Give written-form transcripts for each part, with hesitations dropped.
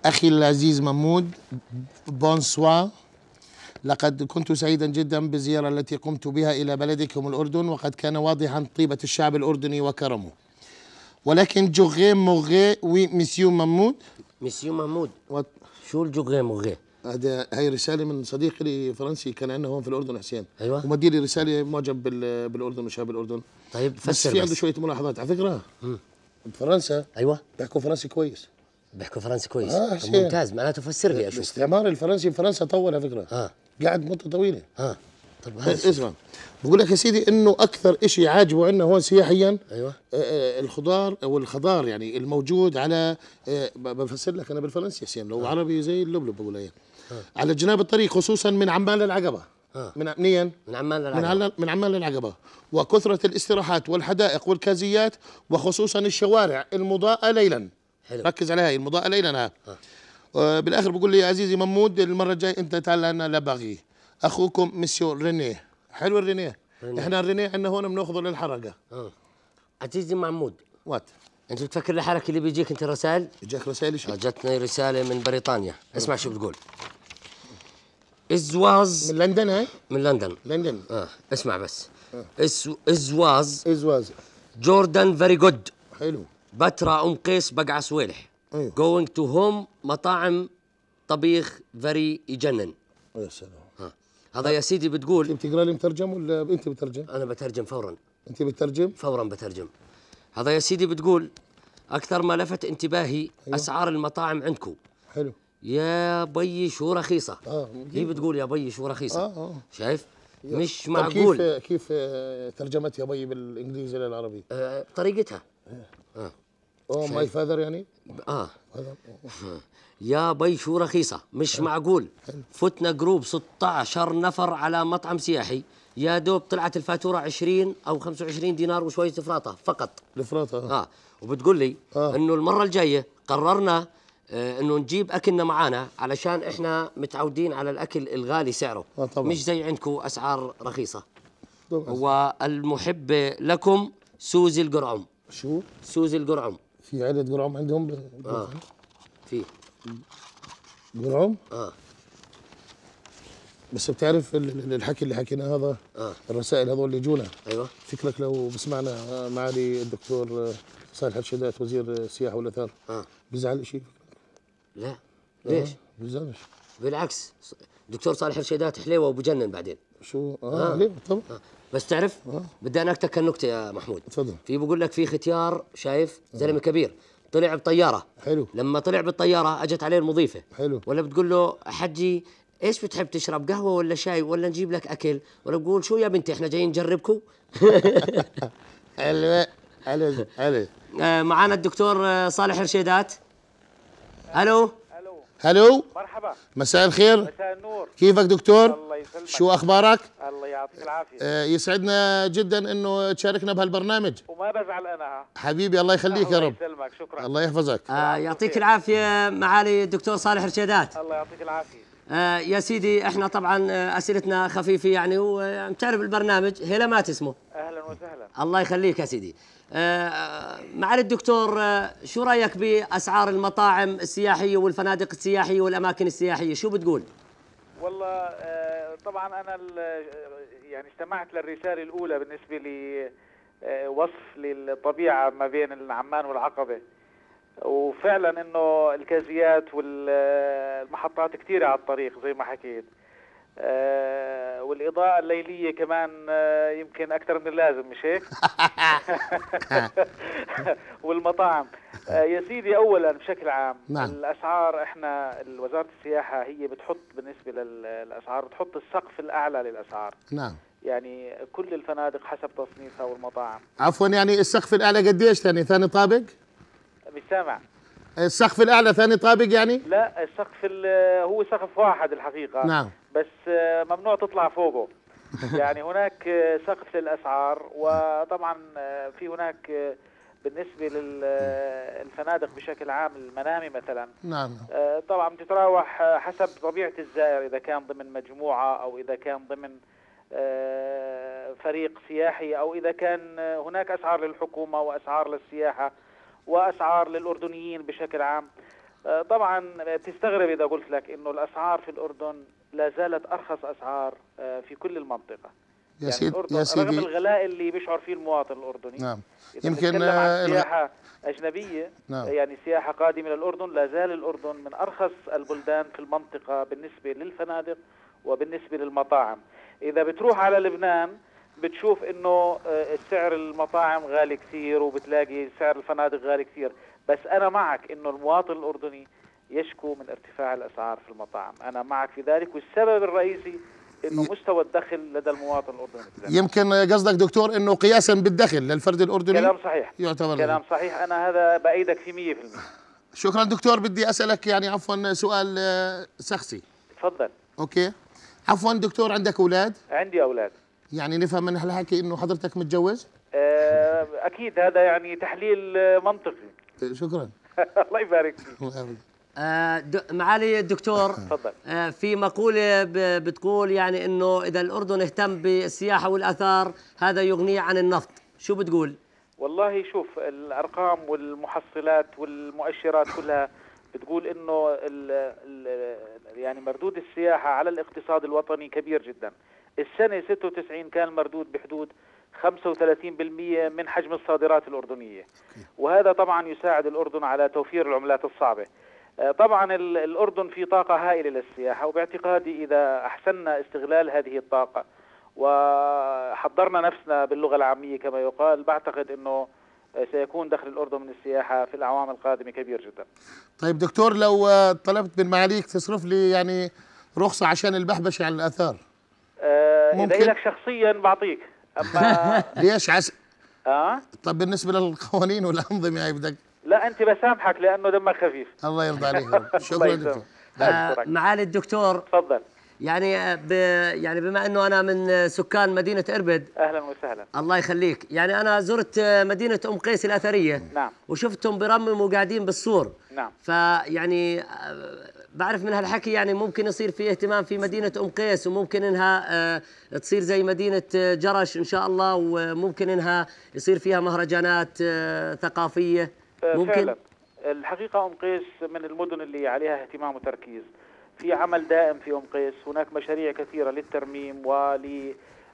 أخي العزيز محمود، بونسوا. لقد كنت سعيدا جدا بالزيارة التي قمت بها إلى بلدكم الأردن، وقد كان واضحا طيبة الشعب الأردني وكرمه. ولكن جوغي موغي وي مسيو محمود. مسيو محمود، شو الجوغي موغي؟ هاي رسالة من صديقي لي فرنسي كان عندنا هون في الأردن حسين. أيوة. ومدي لي رسالة معجب بالأردن وشعب الأردن. طيب فسر بس في عنده شوية ملاحظات على فكرة. بفرنسا أيوة بيحكوا فرنسي كويس. بيحكوا فرنسي كويس. حسين. ممتاز، معناته فسر لي أشوف. الاستعمار الفرنسي بفرنسا طول على فكرة. قاعد مدة طويلة. طب اسمع، بقول لك يا سيدي انه اكثر شيء عاجبه عندنا هون سياحيا ايوه الخضار او الخضار يعني الموجود على بفسر لك انا بالفرنسي يا سيم، لو عربي زي اللبلب بقول ايه. على جناب الطريق خصوصا من عمان للعقبه. من منين؟ من عمان للعقبه. من عمان للعقبه، وكثره الاستراحات والحدائق والكازيات، وخصوصا الشوارع المضاءه ليلا. حلو. ركز على هاي المضاءه ليلا. بالاخر بقول لي يا عزيزي محمود، المره الجاي انت تعال لنا لباغي. اخوكم مسيو رينيه. حلو الرينيه. احنا الرينيه عندنا هون بناخذه للحرقه. عزيزي محمود، وات انت بتفكر لحالك اللي بيجيك انت رسائل؟ بيجيك رسائل شو؟ جتني رساله من بريطانيا. اسمع شو بتقول. ازواز من لندن. هاي من لندن. لندن. اسمع بس. ازواز جوردن فيري جود. حلو. بترا قيس بقعة صويلح. جوينج تو هوم مطاعم طبيخ فيري يجنن. يا سلام. هذا يا سيدي بتقول. انت بتقرا لي مترجم ولا انت بترجم؟ انا بترجم فورا. انت بتترجم؟ فورا بترجم. هذا يا سيدي بتقول اكثر ما لفت انتباهي اسعار المطاعم عندكم. حلو. يا بيي شو رخيصه. هي بتقول يا بيي شو رخيصه. شايف؟ مش معقول. كيف ترجمت يا بيي بالانجليزي للعربي؟ بطريقتها. اوه ماي فاذر يعني؟ يا بي شو رخيصة، مش معقول. فتنا جروب 16 نفر على مطعم سياحي، يا دوب طلعت الفاتورة 20 أو 25 دينار وشوية فراطة فقط. الفراطة. وبتقول لي إنه المرة الجاية قررنا إنه نجيب أكلنا معانا، علشان إحنا متعودين على الأكل الغالي سعره. طبعا. مش زي عندكم أسعار رخيصة. والمحبة لكم سوزي القرعم. شو؟ سوزي القرعم. في عدد قرعم عندهم؟ في قرعم؟ بس بتعرف الحكي اللي حكينا هذا، الرسائل هذول اللي جونا. ايوه. فكرك لو بسمعنا معالي الدكتور صالح الشيدات وزير السياحه والاثار بيزعل شيء؟ لا. ليش؟ بيزعلش. بالعكس، دكتور صالح الشيدات حليوه وبجنن بعدين. شو؟ ليه؟ طبعا. بس تعرف بدي انا اكتك النكته يا محمود. تفضل. في بقول لك في ختيار شايف زلمه كبير طلع بطياره. حلو. لما طلع بالطياره اجت عليه المضيفه. حلو. ولا بتقول له حجي ايش بتحب تشرب، قهوه ولا شاي ولا نجيب لك اكل؟ ولا بقول شو يا بنتي احنا جايين نجربكم. حلو حلو حلو. معانا الدكتور صالح الشيدات. الو. هلو. مرحبا. مساء الخير. مساء النور. كيفك دكتور؟ الله يسلمك. شو اخبارك؟ الله يعطيك العافيه. يسعدنا جدا انه تشاركنا بهالبرنامج. وما بزعل انا. حبيبي الله يخليك يا رب. الله يسلمك. شكرا. الله يحفظك. يعطيك العافيه معالي الدكتور صالح الشيدات. الله يعطيك العافيه. يا سيدي احنا طبعا اسئلتنا خفيفه يعني، ومتعرف البرنامج هلمات اسمه. اهلا وسهلا. الله يخليك يا سيدي. معالي الدكتور، شو رايك باسعار المطاعم السياحيه والفنادق السياحيه والاماكن السياحيه، شو بتقول؟ والله طبعا انا يعني استمعت للرساله الاولى بالنسبه لي وصف للطبيعه ما بين عمان والعقبه، وفعلا انه الكازيات والمحطات كثيره على الطريق زي ما حكيت، والإضاءة الليلية كمان يمكن أكثر من اللازم، مش هيك؟ والمطاعم. يا سيدي أولا بشكل عام الأسعار، إحنا وزارة السياحة هي بتحط بالنسبة للأسعار بتحط السقف الأعلى للأسعار. نعم. يعني كل الفنادق حسب تصنيفها والمطاعم. عفوا، يعني السقف الأعلى قديش ثاني طابق؟ مش سامع. السقف الأعلى ثاني طابق يعني؟ لا، السقف هو سقف واحد الحقيقة. نعم. بس ممنوع تطلع فوقه. يعني هناك سقف للأسعار، وطبعا في هناك بالنسبة للفنادق بشكل عام المنامي مثلا. نعم. طبعا بتتراوح حسب طبيعة الزائر، إذا كان ضمن مجموعة أو إذا كان ضمن فريق سياحي أو إذا كان هناك أسعار للحكومة وأسعار للسياحة وأسعار للأردنيين بشكل عام. طبعا تستغرب إذا قلت لك إنه الأسعار في الأردن لا زالت أرخص أسعار في كل المنطقة. يا سيدي الأردن رغم الغلاء اللي بيشعر فيه المواطن الأردني. نعم. يمكن عن سياحة أجنبية. نعم. يعني سياحة قادمة للأردن، لا زال الأردن من أرخص البلدان في المنطقة بالنسبة للفنادق وبالنسبة للمطاعم. إذا بتروح على لبنان بتشوف إنه سعر المطاعم غالي كثير وبتلاقي سعر الفنادق غالي كثير، بس أنا معك إنه المواطن الأردني يشكو من ارتفاع الأسعار في المطاعم، أنا معك في ذلك، والسبب الرئيسي إنه مستوى الدخل لدى المواطن الأردني. يمكن قصدك دكتور إنه قياسا بالدخل للفرد الأردني. كلام صحيح، يعتبر كلام صحيح، أنا هذا بأيدك في 100%. شكرا دكتور. بدي أسألك يعني عفوا سؤال شخصي. تفضل. أوكي. عفوا دكتور، عندك أولاد؟ عندي أولاد. يعني نفهم من هالحكي إنه حضرتك متجوز؟ أكيد، هذا يعني تحليل منطقي. شكرا. الله يبارك فيك. معالي الدكتور، تفضل. في مقولة بتقول يعني انه اذا الاردن اهتم بالسياحة والاثار هذا يغنيه عن النفط، شو بتقول؟ والله شوف، الارقام والمحصلات والمؤشرات كلها بتقول انه يعني مردود السياحة على الاقتصاد الوطني كبير جدا. السنة 96 كان المردود بحدود 35% من حجم الصادرات الأردنية، وهذا طبعا يساعد الأردن على توفير العملات الصعبة. طبعا الأردن في طاقة هائلة للسياحة، وباعتقادي إذا أحسننا استغلال هذه الطاقة وحضرنا نفسنا باللغة العامية كما يقال، بعتقد أنه سيكون دخل الأردن من السياحة في الأعوام القادمة كبير جدا. طيب دكتور، لو طلبت من معاليك تصرف لي يعني رخصة عشان البحبشة عن الآثار، إذا لك شخصيا بعطيك، أما ليش طب بالنسبة للقوانين والأنظمة هاي بدك؟ لا، أنت بسامحك لأنه دمك خفيف. الله يرضى عليك. شكرا دكتور. معالي الدكتور، تفضل. يعني بما انه انا من سكان مدينة اربد. اهلا وسهلا. الله يخليك. يعني انا زرت مدينة ام قيس الاثرية. نعم. وشفتهم برمموا قاعدين بالسور. نعم. فيعني بعرف من هالحكي يعني ممكن يصير في اهتمام في مدينة ام قيس، وممكن انها تصير زي مدينة جرش ان شاء الله، وممكن انها يصير فيها مهرجانات ثقافية. ممكن فعلا. الحقيقة ام قيس من المدن اللي عليها اهتمام وتركيز، في عمل دائم في أم قيس، هناك مشاريع كثيرة للترميم ول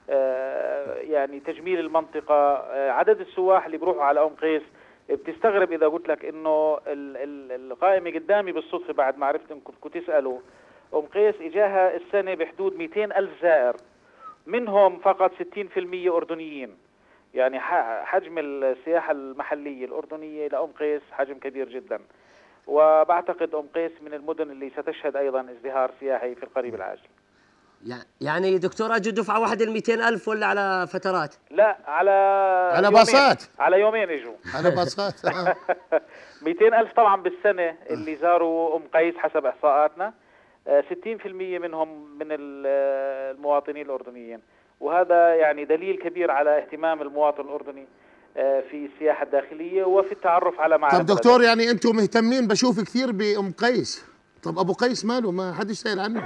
يعني تجميل المنطقة. عدد السواح اللي بروحوا على أم قيس بتستغرب إذا قلت لك إنه القائمة قدامي بالصدفة بعد ما عرفت إنكم كنت تسألوا. أم قيس إجاها السنة بحدود 200,000 زائر، منهم فقط 60% أردنيين. يعني حجم السياحة المحلية الأردنية لأم قيس حجم كبير جدا، وبعتقد أم قيس من المدن اللي ستشهد أيضا ازدهار سياحي في القريب العاجل. يعني دكتور أجوا دفعة واحدة 200,000 ولا على فترات؟ لا، على باصات، على يومين اجوا على باصات. 200,000 طبعا بالسنة اللي زاروا أم قيس حسب إحصاءاتنا. 60% منهم من المواطنين الأردنيين، وهذا يعني دليل كبير على اهتمام المواطن الأردني في السياحة الداخلية وفي التعرف على معارف. طب دكتور، يعني أنتم مهتمين بشوف كثير بأم قيس، طب أبو قيس ماله؟ ما حدش سائل عنه.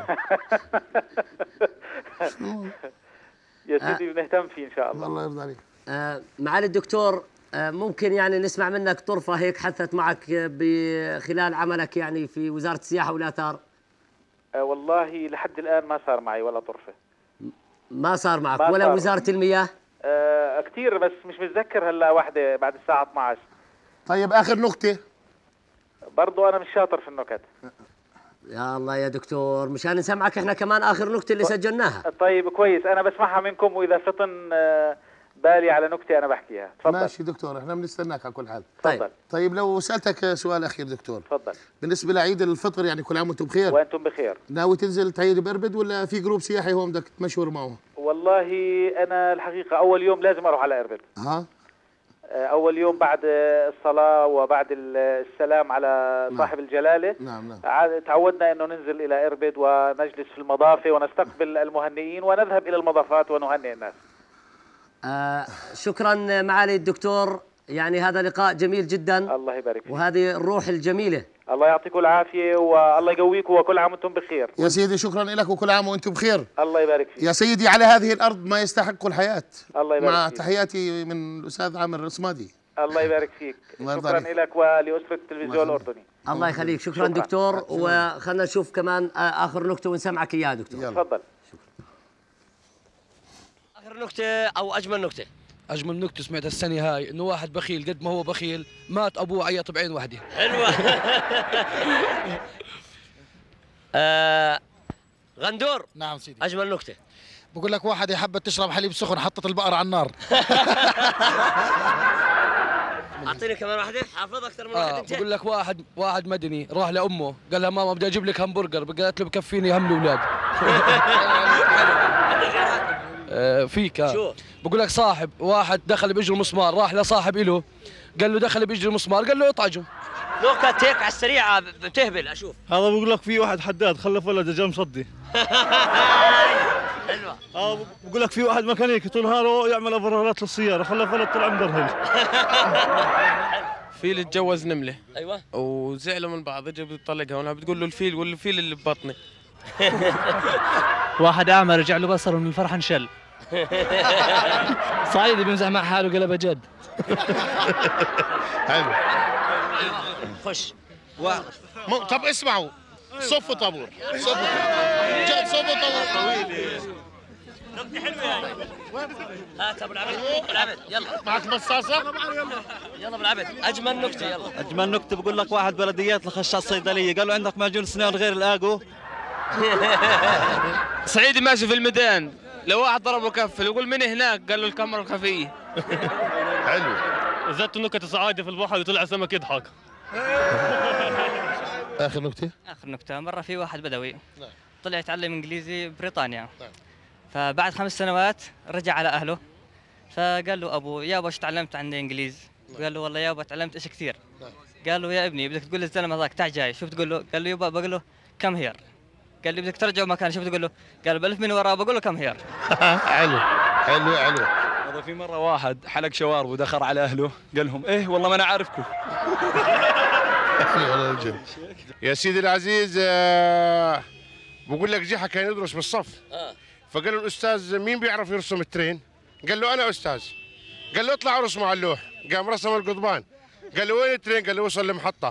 يا سيدي بنهتم فيه إن شاء الله. الله يرضى عليك. معالي الدكتور، ممكن يعني نسمع منك طرفة هيك حدثت معك بخلال عملك يعني في وزارة السياحة والآثار؟ والله لحد الآن ما صار معي ولا طرفة. ما صار معك ولا صار. وزارة المياه؟ كثير، بس مش متذكر هلا واحدة بعد الساعة 12. طيب آخر نقطة. برضو أنا مش شاطر في النكت. يا الله يا دكتور، مشان نسمعك احنا كمان آخر نكتة اللي سجلناها. طيب كويس، أنا بسمعها منكم، وإذا فطن بالي على نكتة أنا بحكيها. تفضل. ماشي دكتور، احنا بنستناك على كل حال. طيب لو سألتك سؤال أخير دكتور. تفضل. بالنسبة لعيد الفطر، يعني كل عام وأنتم بخير. وأنتم بخير. ناوي تنزل تعيد بأربد ولا في جروب سياحي هون بدك تمشور معه؟ والله أنا الحقيقة أول يوم لازم أروح على أربد. أول يوم بعد الصلاة وبعد السلام على صاحب الجلالة. نعم. تعودنا أنه ننزل إلى إربد ونجلس في المضافة ونستقبل المهنئين ونذهب إلى المضافات ونهنئ الناس. شكرا معالي الدكتور، يعني هذا لقاء جميل جدا. الله يبارك فيك. وهذه الروح الجميلة. الله يعطيكم العافية والله يقويكم، وكل عام وانتم بخير. يا سيدي شكرا لك، وكل عام وانتم بخير. الله يبارك فيك. يا سيدي، على هذه الأرض ما يستحق الحياة. الله يبارك مع فيك. تحياتي من الأستاذ عامر الرسمادي. الله يبارك فيك. شكرا لك ولأسرة التلفزيون الأردني. الله يخليك. شكرا دكتور. وخلنا نشوف كمان آخر نكتة ونسمعك إياها دكتور. تفضل. آخر نكتة أو أجمل نكتة. أجمل نكتة سمعتها السنة هاي إنه واحد بخيل قد ما هو بخيل مات أبوه عيط بعين واحدة. حلوة. غندور. نعم سيدي. أجمل نكتة. بقول لك واحد حبت تشرب حليب سخن حطت البقرة على النار. أعطيني كمان واحدة. حافظ أكثر من واحد أنت. بقول لك واحد مدني راح لأمه قال لها ماما بدي أجيب لك همبرجر، قالت له بكفيني هم الأولاد. فيك شو؟ بقول لك واحد دخل بإجره مسمار، راح لصاحب إله قال له دخل بإجره مسمار، قال له اطعجه. نكت هيك على السريعة بتهبل أشوف. هذا بقول لك في واحد حداد خلف ولده جا مصدي. حلوة. بقول لك في واحد ميكانيكي طول نهاره يعمل افرارات للسيارة خلف ولد طلع مدرهل. فيل اتجوز نملة. أيوة. وزعلوا من بعض، اجى بتطلقها ولا بتقول له الفيل والفيل اللي ببطني. واحد أعمى رجع له بصره من الفرح انشل. صعيدي بيمزح مع حاله قلبه جد. حلو. خش. طب اسمعوا، صفوا طابور، صفوا جد، صفوا طابور. نكتة حلوة يعني. هات أبو العبد. أبو العبد يلا. معك مصاصة؟ يلا أبو العبد. أجمل نكتة يلا. اجمل نكته بقول لك واحد بلديات لخش على الصيدليه قال له عندك معجون اسنان غير الاجو. صعيدي ماشي في الميدان، لو واحد ضربه كف يقول من هناك؟ قال له الكاميرا الخفيه. حلو. زدت نكته صعايده في البحر وطلع سمك يضحك. آخر نكتة؟ آخر نكتة، مرة في واحد بدوي طلع يتعلم إنجليزي بريطانيا. فبعد 5 سنوات رجع على أهله، فقال له أبوه يابا ايش تعلمت عن الإنجليزي؟ قال له والله يابا تعلمت إيش كثير. قال له يا ابني بدك تقول للزلمة هذاك تعال جاي، شو بتقول له؟ قال له يابا بقول له كم هير. قال لي بدك ترجعه مكان، شو بتقول له؟ قال بلف من وراه بقول له كم هير. حلو حلو حلو. هذا في مرة واحد حلق شوارب ودخل على أهله قال لهم إيه والله ما أنا عارفكم. يا سيدي العزيز بقول لك جحا كان يدرس بالصف. فقال له الأستاذ مين بيعرف يرسم الترين؟ قال له أنا أستاذ. قال له اطلع ارسمه على اللوح. قام رسم القضبان. قال له وين الترين؟ قال له وصل لمحطة.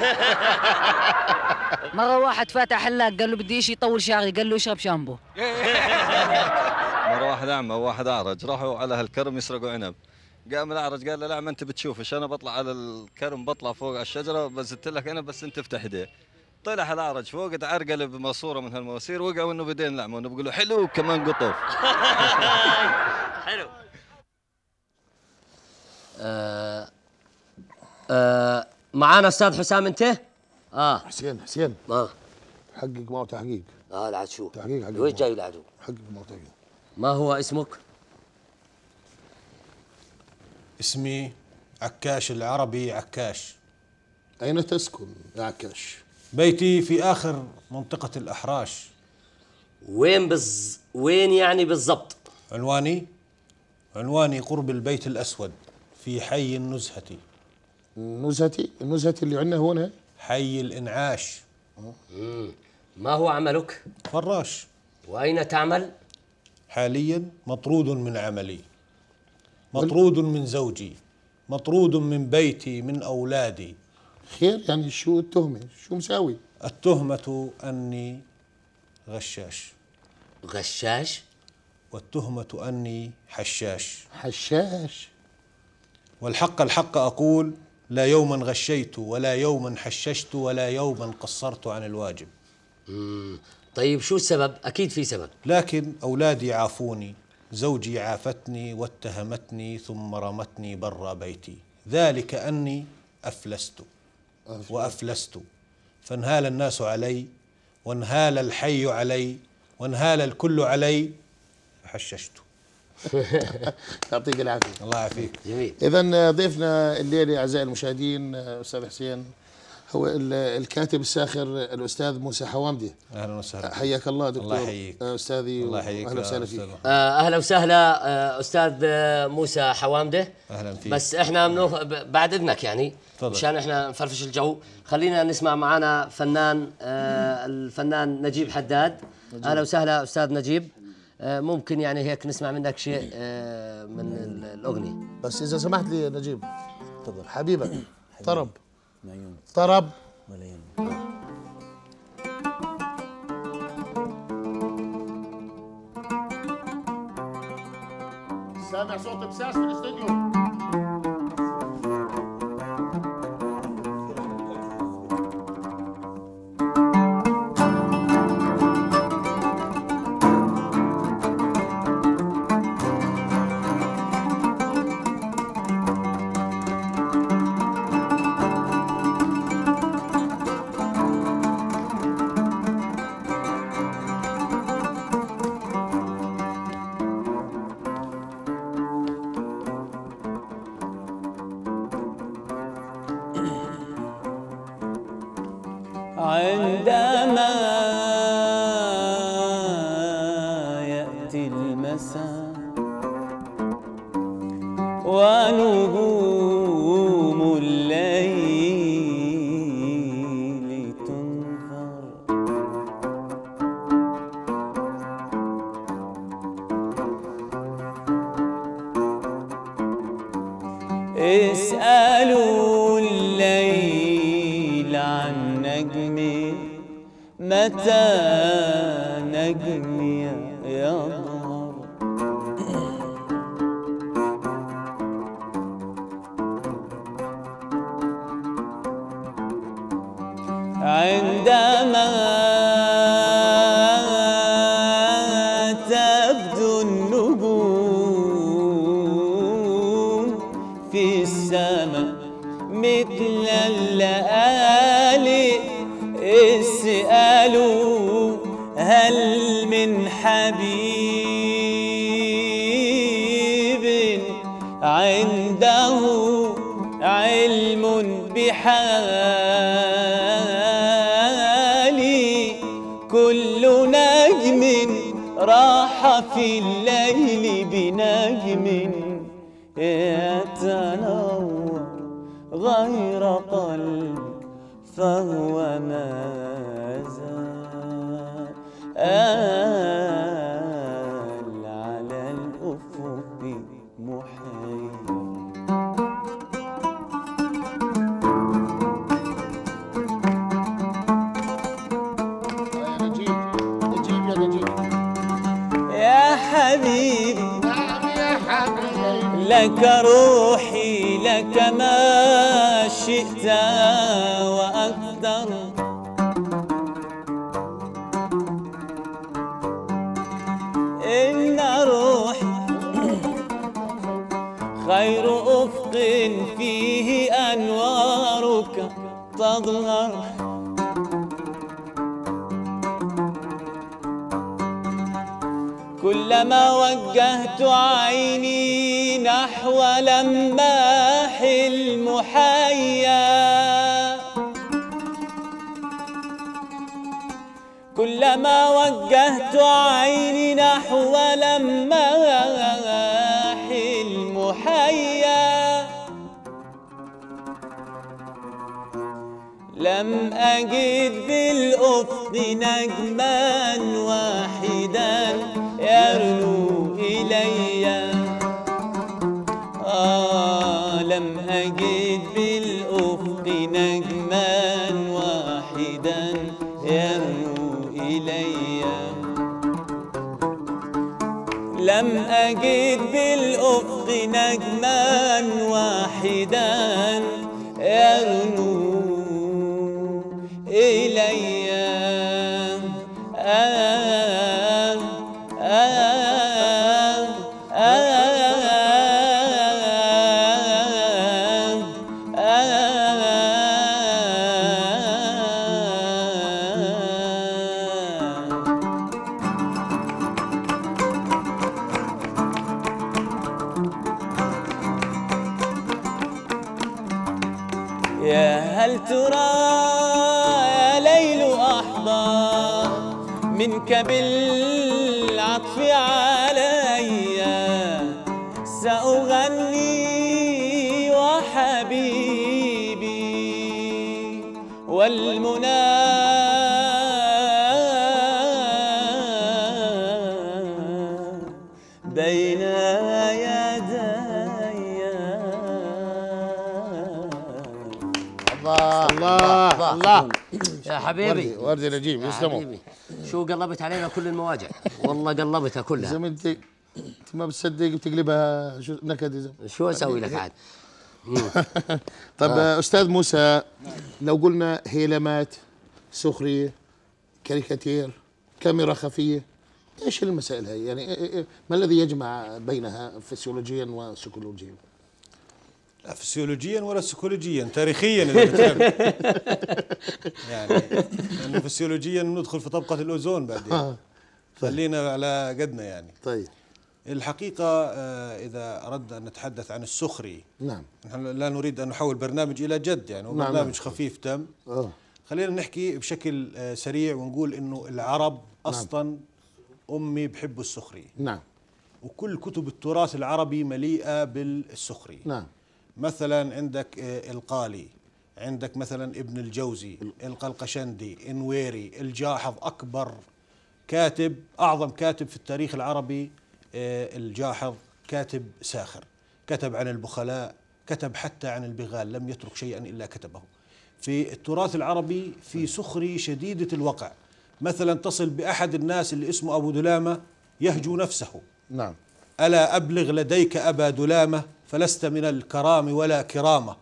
مرة واحد فاتح حلاق قال له بدي شيء يطول شعري، قال له اشرب شامبو. مرة واحد أعمى وواحد أعرج راحوا على هالكرم يسرقوا عنب. قام الأعرج قال له لا ما أنت بتشوفش، أنا بطلع على الكرم بطلع فوق على الشجرة بزت لك عنب بس أنت افتح ايديه. طلع الأعرج فوق تعرقل بماسورة من هالمواسير وقع وإنه بدين لعمه وإنه بقول له حلو كمان قطف. حلو. معانا استاذ حسام انت؟ حسين حقق معه تحقيق. العد شو؟ تحقيق حقق. وين جاي العدو؟ حقق معه تحقيق. ما هو اسمك؟ اسمي عكاش العربي عكاش. أين تسكن يا عكاش؟ بيتي في آخر منطقة الأحراش. وين يعني بالضبط؟ عنواني قرب البيت الأسود في حي النزهة. النزهة اللي عندنا هنا؟ حي الإنعاش. ما هو عملك؟ فراش. وأين تعمل؟ حاليا مطرود من عملي، مطرود من زوجي، مطرود من بيتي، من أولادي. خير يعني شو التهمة؟ شو مساوي؟ التهمة أني غشاش. غشاش؟ والتهمة أني حشاش. حشاش. والحق أقول لا يوما غشيت ولا يوما حششت ولا يوما قصرت عن الواجب. طيب شو السبب؟ أكيد في سبب. لكن أولادي عافوني، زوجي عافتني واتهمتني ثم رمتني برا بيتي، ذلك أني أفلست وأفلست، فانهال الناس علي وانهال الحي علي وانهال الكل علي فحششت. يعطيك العافية. الله يعافيك. جميل. إذا ضيفنا الليلة أعزائي المشاهدين أستاذ حسين هو الكاتب الساخر الأستاذ موسى حوامدة. أهلا وسهلا. حياك الله دكتور. الله يحييك أستاذي. الله يحييك. أهلا وسهلا فيك. أهلا وسهلا أستاذ موسى حوامدة. أهلا فيك. بس إحنا بعد إذنك يعني مشان إحنا نفرفش الجو خلينا نسمع معنا فنان الفنان نجيب حداد. أهلا وسهلا أستاذ نجيب. ممكن يعني هيك نسمع منك شيء من الأغنية. بس إذا سمحت لي نجيب حبيبك طرب طرب سامع صوت بساس في الاستوديو. عندما يأتي المساء ونجوم الليل تنثر اسألوا الليل عن نجمي متى نجمي يظهر عندما تبدو النجوم في السماء مثل الليالي اسألوا هل من حبيب عنده علم بحالي كل نجم راح في الليل بنجم يتنور غير قلب فهو ما زال على الأفق محيط. يا حبيبي لك روحي لك ما شئت وأقدر إن روحي خير أفق فيه أنوارك تظهر كلما وجهت عيني نحو لماح المحيا كلما وجهت عيني نحو لماح المحيا لم أجد بالأفق نجما واحدا يرنو إلي لم أجد بالأفق نجما واحدا يرنو إلي لم أجد بالأفق نجما واحدا يرنو إلي يا هل ترى يا ليل أحضر منك بالعطف علي سأغني وحبيبي والمنى بين يدي الله الله الله يا حبيبي وردي نجيب يسلموا. شو قلبت علينا كل المواجع والله قلبتها كلها. زلمه انت ما بتصدق بتقلبها شو نكد يا زلمه. شو اسوي لك عاد؟ طب استاذ موسى، لو قلنا هيلمات، سخريه، كاريكاتير، كاميرا خفيه، ايش المسائل هاي؟ يعني ما الذي يجمع بينها فسيولوجيا وسيكولوجيا؟ لا فسيولوجيا ولا سيكولوجيا، تاريخيا اذا بتحب. يعني لانه فسيولوجيا ندخل في طبقه الاوزون بعدين. خلينا على قدنا يعني. طيب الحقيقه اذا اردنا ان نتحدث عن السخري، نعم، نحن لا نريد ان نحول برنامج الى جد يعني، وبرنامج خفيف دم. خلينا نحكي بشكل سريع ونقول انه العرب اصلا امي بحبوا السخريه. نعم. وكل كتب التراث العربي مليئه بالسخريه. نعم. مثلا عندك القالي، عندك مثلا ابن الجوزي، القلقشندي، انويري، الجاحظ، اكبر كاتب، اعظم كاتب في التاريخ العربي الجاحظ، كاتب ساخر، كتب عن البخلاء، كتب حتى عن البغال، لم يترك شيئا الا كتبه. في التراث العربي في سخري شديدة الوقع، مثلا تصل بأحد الناس اللي اسمه أبو دلامة يهجو نفسه. نعم. ألا أبلغ لديك أبا دلامة فلست من الكرام ولا كرامة،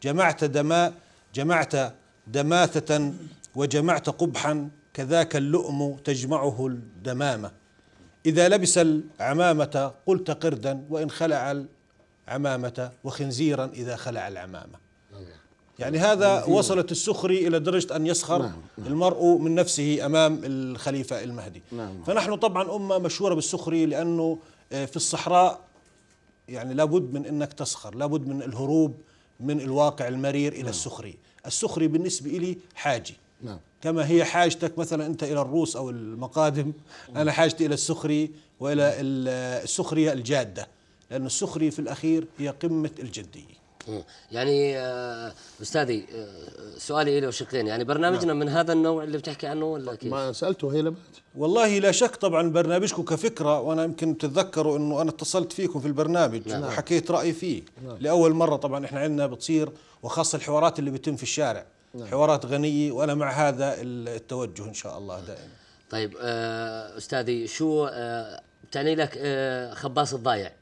جمعت دماثة وجمعت قبحا كذاك اللؤم تجمعه الدمامة، إذا لبس العمامة قلت قردا وإن خلع العمامة وخنزيرا إذا خلع العمامة. يعني هذا وصلت السخري إلى درجة أن يسخر المرء من نفسه أمام الخليفة المهدي. فنحن طبعا أمة مشهورة بالسخري، لأنه في الصحراء يعني لابد من أنك تسخر، لابد من الهروب من الواقع المرير إلى السخري. السخري بالنسبة إلي حاجي، كما هي حاجتك مثلا أنت إلى الروس أو المقادم، أنا حاجتي إلى السخري وإلى السخرية الجادة، لأن السخري في الأخير هي قمة الجدية. يعني استاذي سؤالي له شقين، يعني برنامجنا من هذا النوع اللي بتحكي عنه ولا كيف؟ ما سالته هي لبات. والله لا شك طبعا برنامجكم كفكره، وانا يمكن تتذكروا انه انا اتصلت فيكم في البرنامج وحكيت رايي فيه لاول مره. طبعا احنا عندنا بتصير، وخاصه الحوارات اللي بتم في الشارع حوارات غنيه، وانا مع هذا التوجه ان شاء الله دائما. طيب استاذي، شو بتعني لك خباص الضايع؟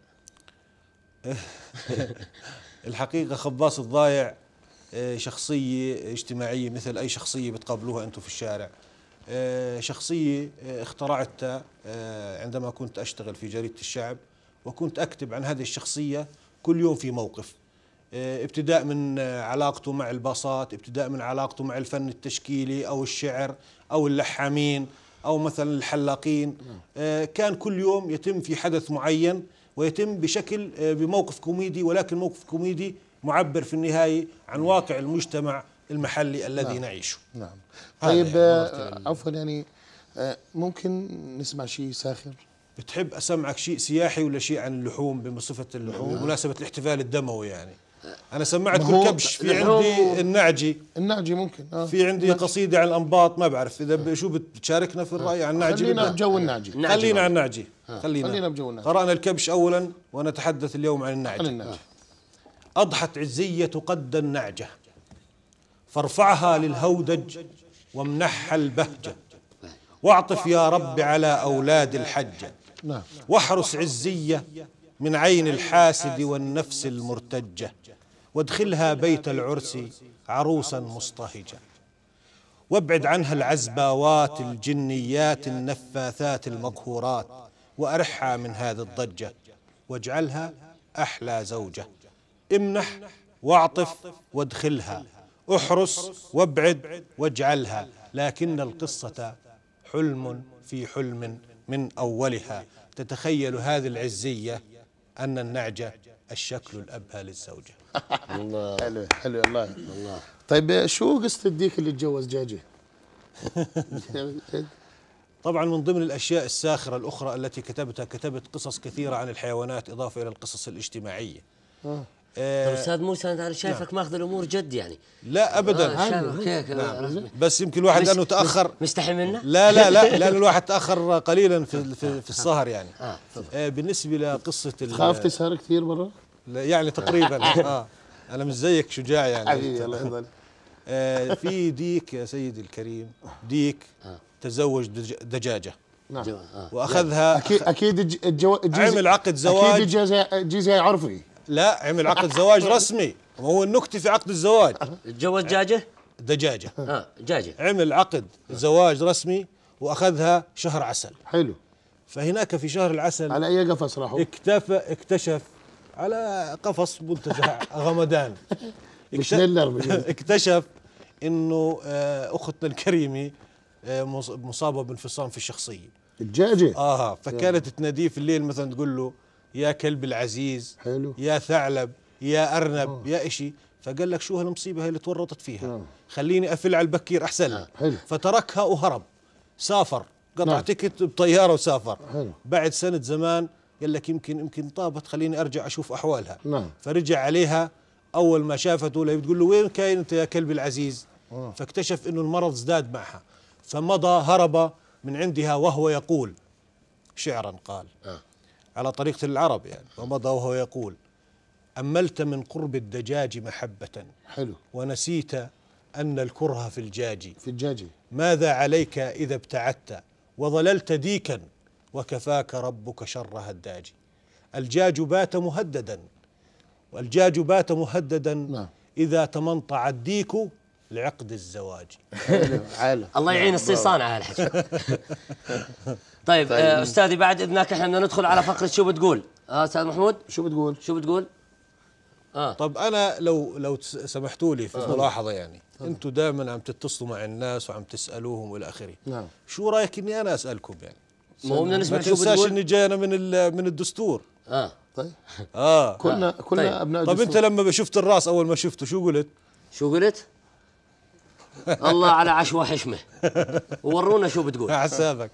الحقيقة خباص الضايع شخصية اجتماعية مثل أي شخصية بتقابلوها أنتم في الشارع، شخصية اخترعتها عندما كنت أشتغل في جريدة الشعب، وكنت أكتب عن هذه الشخصية كل يوم في موقف، ابتداء من علاقته مع الباصات، ابتداء من علاقته مع الفن التشكيلي أو الشعر أو اللحامين أو مثلا الحلاقين. كان كل يوم يتم في حدث معين ويتم بشكل بموقف كوميدي، ولكن موقف كوميدي معبر في النهاية عن واقع المجتمع المحلي الذي نعيشه. نعم. طيب عفوا، يعني ممكن نسمع شيء ساخر؟ بتحب أسمعك شيء سياحي ولا شيء عن اللحوم بمصفة اللحوم بمناسبة الاحتفال الدموي؟ يعني أنا سمعتكم الكبش، في عندي النعجي ممكن في عندي قصيدة عن الأنباط، ما بعرف إذا شو بتشاركنا في الرأي عن النعجي. خلينا بجو النعجي. خلينا عن النعجي. خلينا بجو النعجي. قرأنا الكبش أولا ونتحدث اليوم عن النعجي. أضحت عزية قد النعجة فارفعها للهودج وامنحها البهجة، واعطف يا رب على أولاد الحجة، واحرس عزية من عين الحاسد والنفس المرتجة، وادخلها بيت العرس عروسا مصطهجة، وابعد عنها العزباوات الجنيات النفاثات المقهورات، وأرحها من هذه الضجة، واجعلها أحلى زوجة، امنح واعطف وادخلها، احرس وابعد واجعلها، لكن القصة حلم في حلم من أولها، تتخيل هذه العزية أن النعجة الشكل الأبهى للزوجة. الله حلو حلو الله. طيب شو قصة الديك اللي تجوز جاجة؟ طبعا من ضمن الأشياء الساخرة الأخرى التي كتبتها، كتبت قصص كثيرة عن الحيوانات إضافة إلى القصص الاجتماعية. طيب استاذ موسى، انا شايفك ماخذ الامور جد يعني. لا ابدا. بس يمكن الواحد لانه تاخر. مستحي منه؟ لا لا لا، لانه الواحد تاخر قليلا في السهر يعني. بالنسبه لقصه خاف تسهر كثير مره؟ يعني تقريبا. انا مش زيك شجاع يعني. حبيبي الله يرضى. في ديك يا سيدي الكريم، ديك تزوج دجاجة. نعم. واخذها اكيد عمل عقد زواج. اكيد جيزة عرفي. لا، عمل عقد زواج رسمي. وهو النكته في عقد الزواج تجوز دجاجه؟ دجاجه. دجاجه. عمل عقد زواج رسمي واخذها شهر عسل. حلو. فهناك في شهر العسل على اي قفص راحوا؟ اكتشف على قفص منتجع غمدان. اكتشف انه اختنا الكريمه مصابه بانفصام في الشخصيه. الدجاجه. فكانت تناديه في الليل مثلا تقول له يا كلب العزيز. حلو. يا ثعلب، يا ارنب، يا اشي. فقال لك شو هالمصيبه هي اللي تورطت فيها، خليني افل على البكير احسن لي. حلو. فتركها وهرب، سافر، قطع تيكت بطياره وسافر. حلو. بعد سنه زمان قال لك يمكن طابت، خليني ارجع اشوف احوالها. نعم. فرجع عليها، اول ما شافته بتقول له وين كاين انت يا كلب العزيز؟ فاكتشف انه المرض ازداد معها، فمضى هرب من عندها وهو يقول شعرا قال على طريقة العرب يعني، ومضى وهو يقول أملت من قرب الدجاج محبة. حلو. ونسيت أن الكره في الجاج. ماذا عليك إذا ابتعدت وظللت ديكا وكفاك ربك شر هداج. الجاج بات مهددا نعم. إذا تمنطع الديك لعقد الزواج. الله يعين الصيصان على الحكي. طيب استاذي بعد اذنك احنا بدنا ندخل على فقره شو بتقول. استاذ محمود شو بتقول؟ طب انا لو سمحتوا لي في ملاحظه يعني، انتم دائما عم تتصلوا مع الناس وعم تسالوهم والى اخره. نعم. شو رايك اني انا اسالكم يعني؟ مو بدنا نسمع ما شو بتقول. تنساش اني جاي انا من الدستور. طيب. طيب. كلنا ابناء طب انت لما شفت الراس اول ما شفته شو قلت؟ الله على عشوة حشمه. ورونا شو بتقول. حسابك.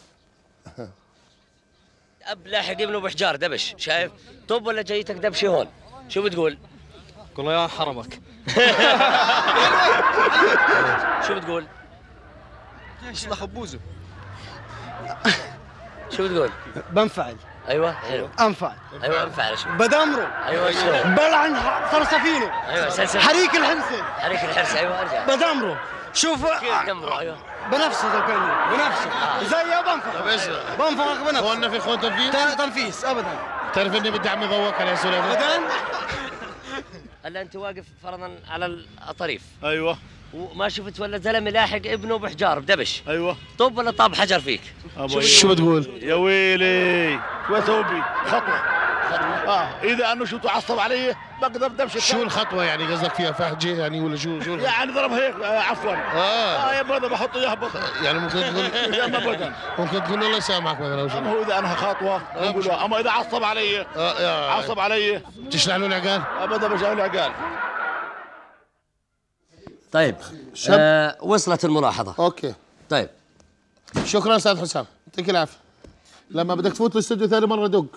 اب لاحق ابنه بحجار دبش، شايف؟ طب ولا جايتك دبشه هون؟ شو بتقول؟ قول له يا حرمك. شو بتقول؟ ايش خبوزه. شو بتقول؟ بنفعل. ايوه حلو. انفعل. ايوه انفعل. شو بدمره. ايوه شو؟ بلعن صرصفينه. ايوه سلسل. حريك الحرسه. حريك الحرسه. ايوه ارجع. بدمره. شوف كيف دمره؟ ايوه بنفسه بنفسه زي بنفخ بنفسه. هو النفخ هو تنفيس ابدا. تعرف اني بدي عم يضوك على سؤال ابدا. هلا انت واقف فرضا على الطريف. ايوه. وما شفت ولا زلمه لاحق ابنه بحجار بدبش. ايوه. طب ولا طاب حجر فيك؟ شو بتقول؟ يا ويلي شو اسوي بي؟ خطوه. اذا انه شو تعصب علي بقدر دبش. شو الخطوه يعني قصدك فيها فهجه يعني ولا شو يعني ضرب هيك عفوا. يا بدر بحط اياها بطل. يعني ممكن تقول يا ما بدل. ممكن تقول الله يسامحك مثلا. اما هو اذا انها خطوه نقول اما اذا عصب علي عصب علي تشلع له العقال؟ ابدا بجاي له عقال. طيب وصلت الملاحظه. اوكي. طيب شكرا استاذ حسام، يعطيك العافيه. لما بدك تفوت الاستوديو ثاني مره دق.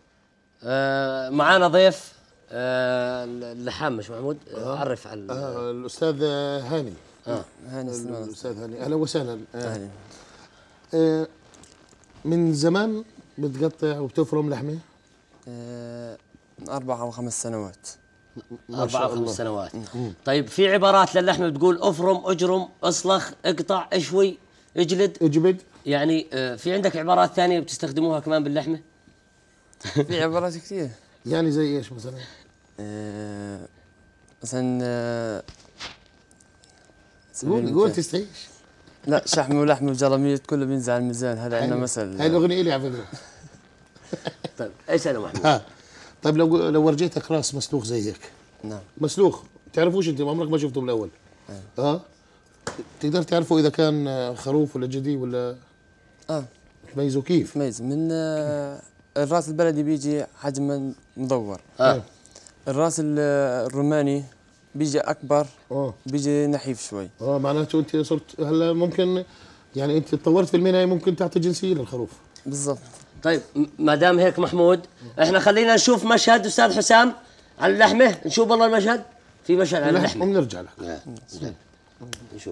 معانا ضيف اللحام مش محمود. عرف على الاستاذ هاني. هاني الاستاذ هاني، اهلا وسهلا. من زمان بتقطع وبتفرم لحمه؟ 4 أو 5 سنوات. 4 أو 5 سنوات. طيب في عبارات للحمه بتقول افرم، اجرم، اصلخ، اقطع، اشوي، اجبد. يعني في عندك عبارات ثانيه بتستخدموها كمان باللحمه؟ في عبارات كثير. يعني زي ايش مثلا؟ مثلا قول تستعيش. لا، شحم ولحم وجراميط كله بينزل على الميزان. هذا عندنا مثل. هاي الاغنيه لي على فكره. طيب ايش انا محمود؟ طيب لو ورجيتك راس مسلوخ زي هيك. نعم. مسلوخ تعرفوش انت عمرك ما شفته من الاول. تقدر تعرفوا اذا كان خروف ولا جدي ولا تميزوا كيف؟ تميز من الراس البلدي بيجي حجما مدور. الراس الروماني بيجي اكبر. بيجي نحيف شوي. معناته انت صرت هلا ممكن يعني انت تطورت في المهنه، ممكن تعطي جنسيه للخروف. بالضبط. طيب ما دام هيك محمود، احنا خلينا نشوف مشهد استاذ حسام على اللحمه. نشوف والله المشهد، في مشهد على اللحمه وبنرجع لك. نشوف.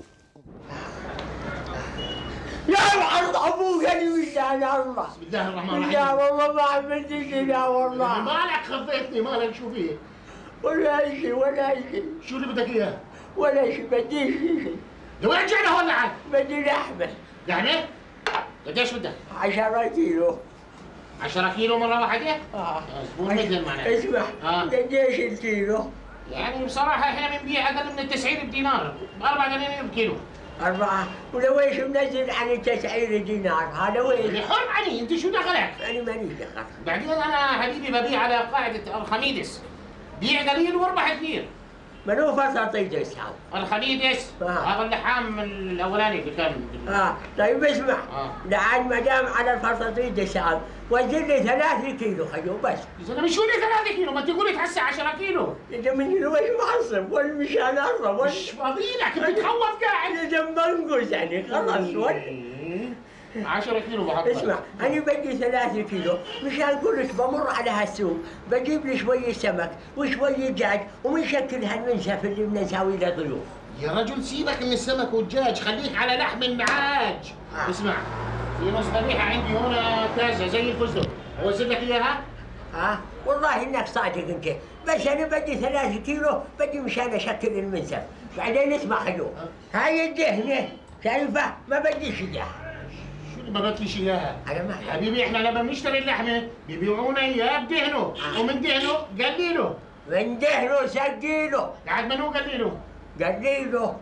يا العرض ابوك انا وش على الله. بسم الله الرحمن الرحيم. يا والله ما عملت شيء يا والله. مالك خضيتني، مالك شو فيه؟ ولا شيء ولا شيء. شو اللي بدك اياه؟ ولا شيء بديش شيء. لوين جينا هون لعب؟ بدي لحمة. لحمة؟ قديش بدك؟ 10 كيلو. 10 كيلو مرة واحدة؟ زبون مثل معناته. اسمع قديش الكيلو؟ يعني بصراحة احنا بنبيع أقل من التسعير بدينار، ب 4 دنانير بكيلو. 4 ولويش منزل عن التسعير دينار، هذا وين؟ حر عني، أنت شو دخلك؟ أنا ماني دخل. بعدين أنا حبيبي ببيع على قاعدة الخميدس. بيع قليل واربح كثير. منو فساتيدس هذا؟ الخميدس هذا اللحام الأولاني اللي كان. طيب اسمع لعن ما دام على الفساتيدس هذا وزن لي 3 كيلو خيو بس. يا زلمة شو لي 3 كيلو؟ ما تقول لي هسه 10 كيلو. إذا مني لويش معصب ولا مشان أقرب ولا. مش فاضيلك بتخوف قاعد. إذا منقص يعني خلص ولا. 10 كيلو بحطها. اسمع انا بدي 3 كيلو مشان كلش بمر على هالسوق بجيب لي شويه سمك وشويه دجاج ومنشكل هالمنسف اللي بنساوي له ضيوف. يا رجل سيبك من السمك والدجاج، خليك على لحم النعاج. اسمع في نص ذبيحه عندي هنا تازه زي الفستق، اوزن لك اياها؟ والله انك صادق انت، بس انا بدي 3 كيلو بدي مشان اشكل المنسف، بعدين اسمع خيو هاي الدهنه شايفه ما بديش اياها. ما بدكش اياها حبيبي، احنا لما بنشتري اللحمه بيبيعونا اياها بدهنه ومن دهنه قليله. من دهنه سجيله. قاعد منو قليله؟ قليله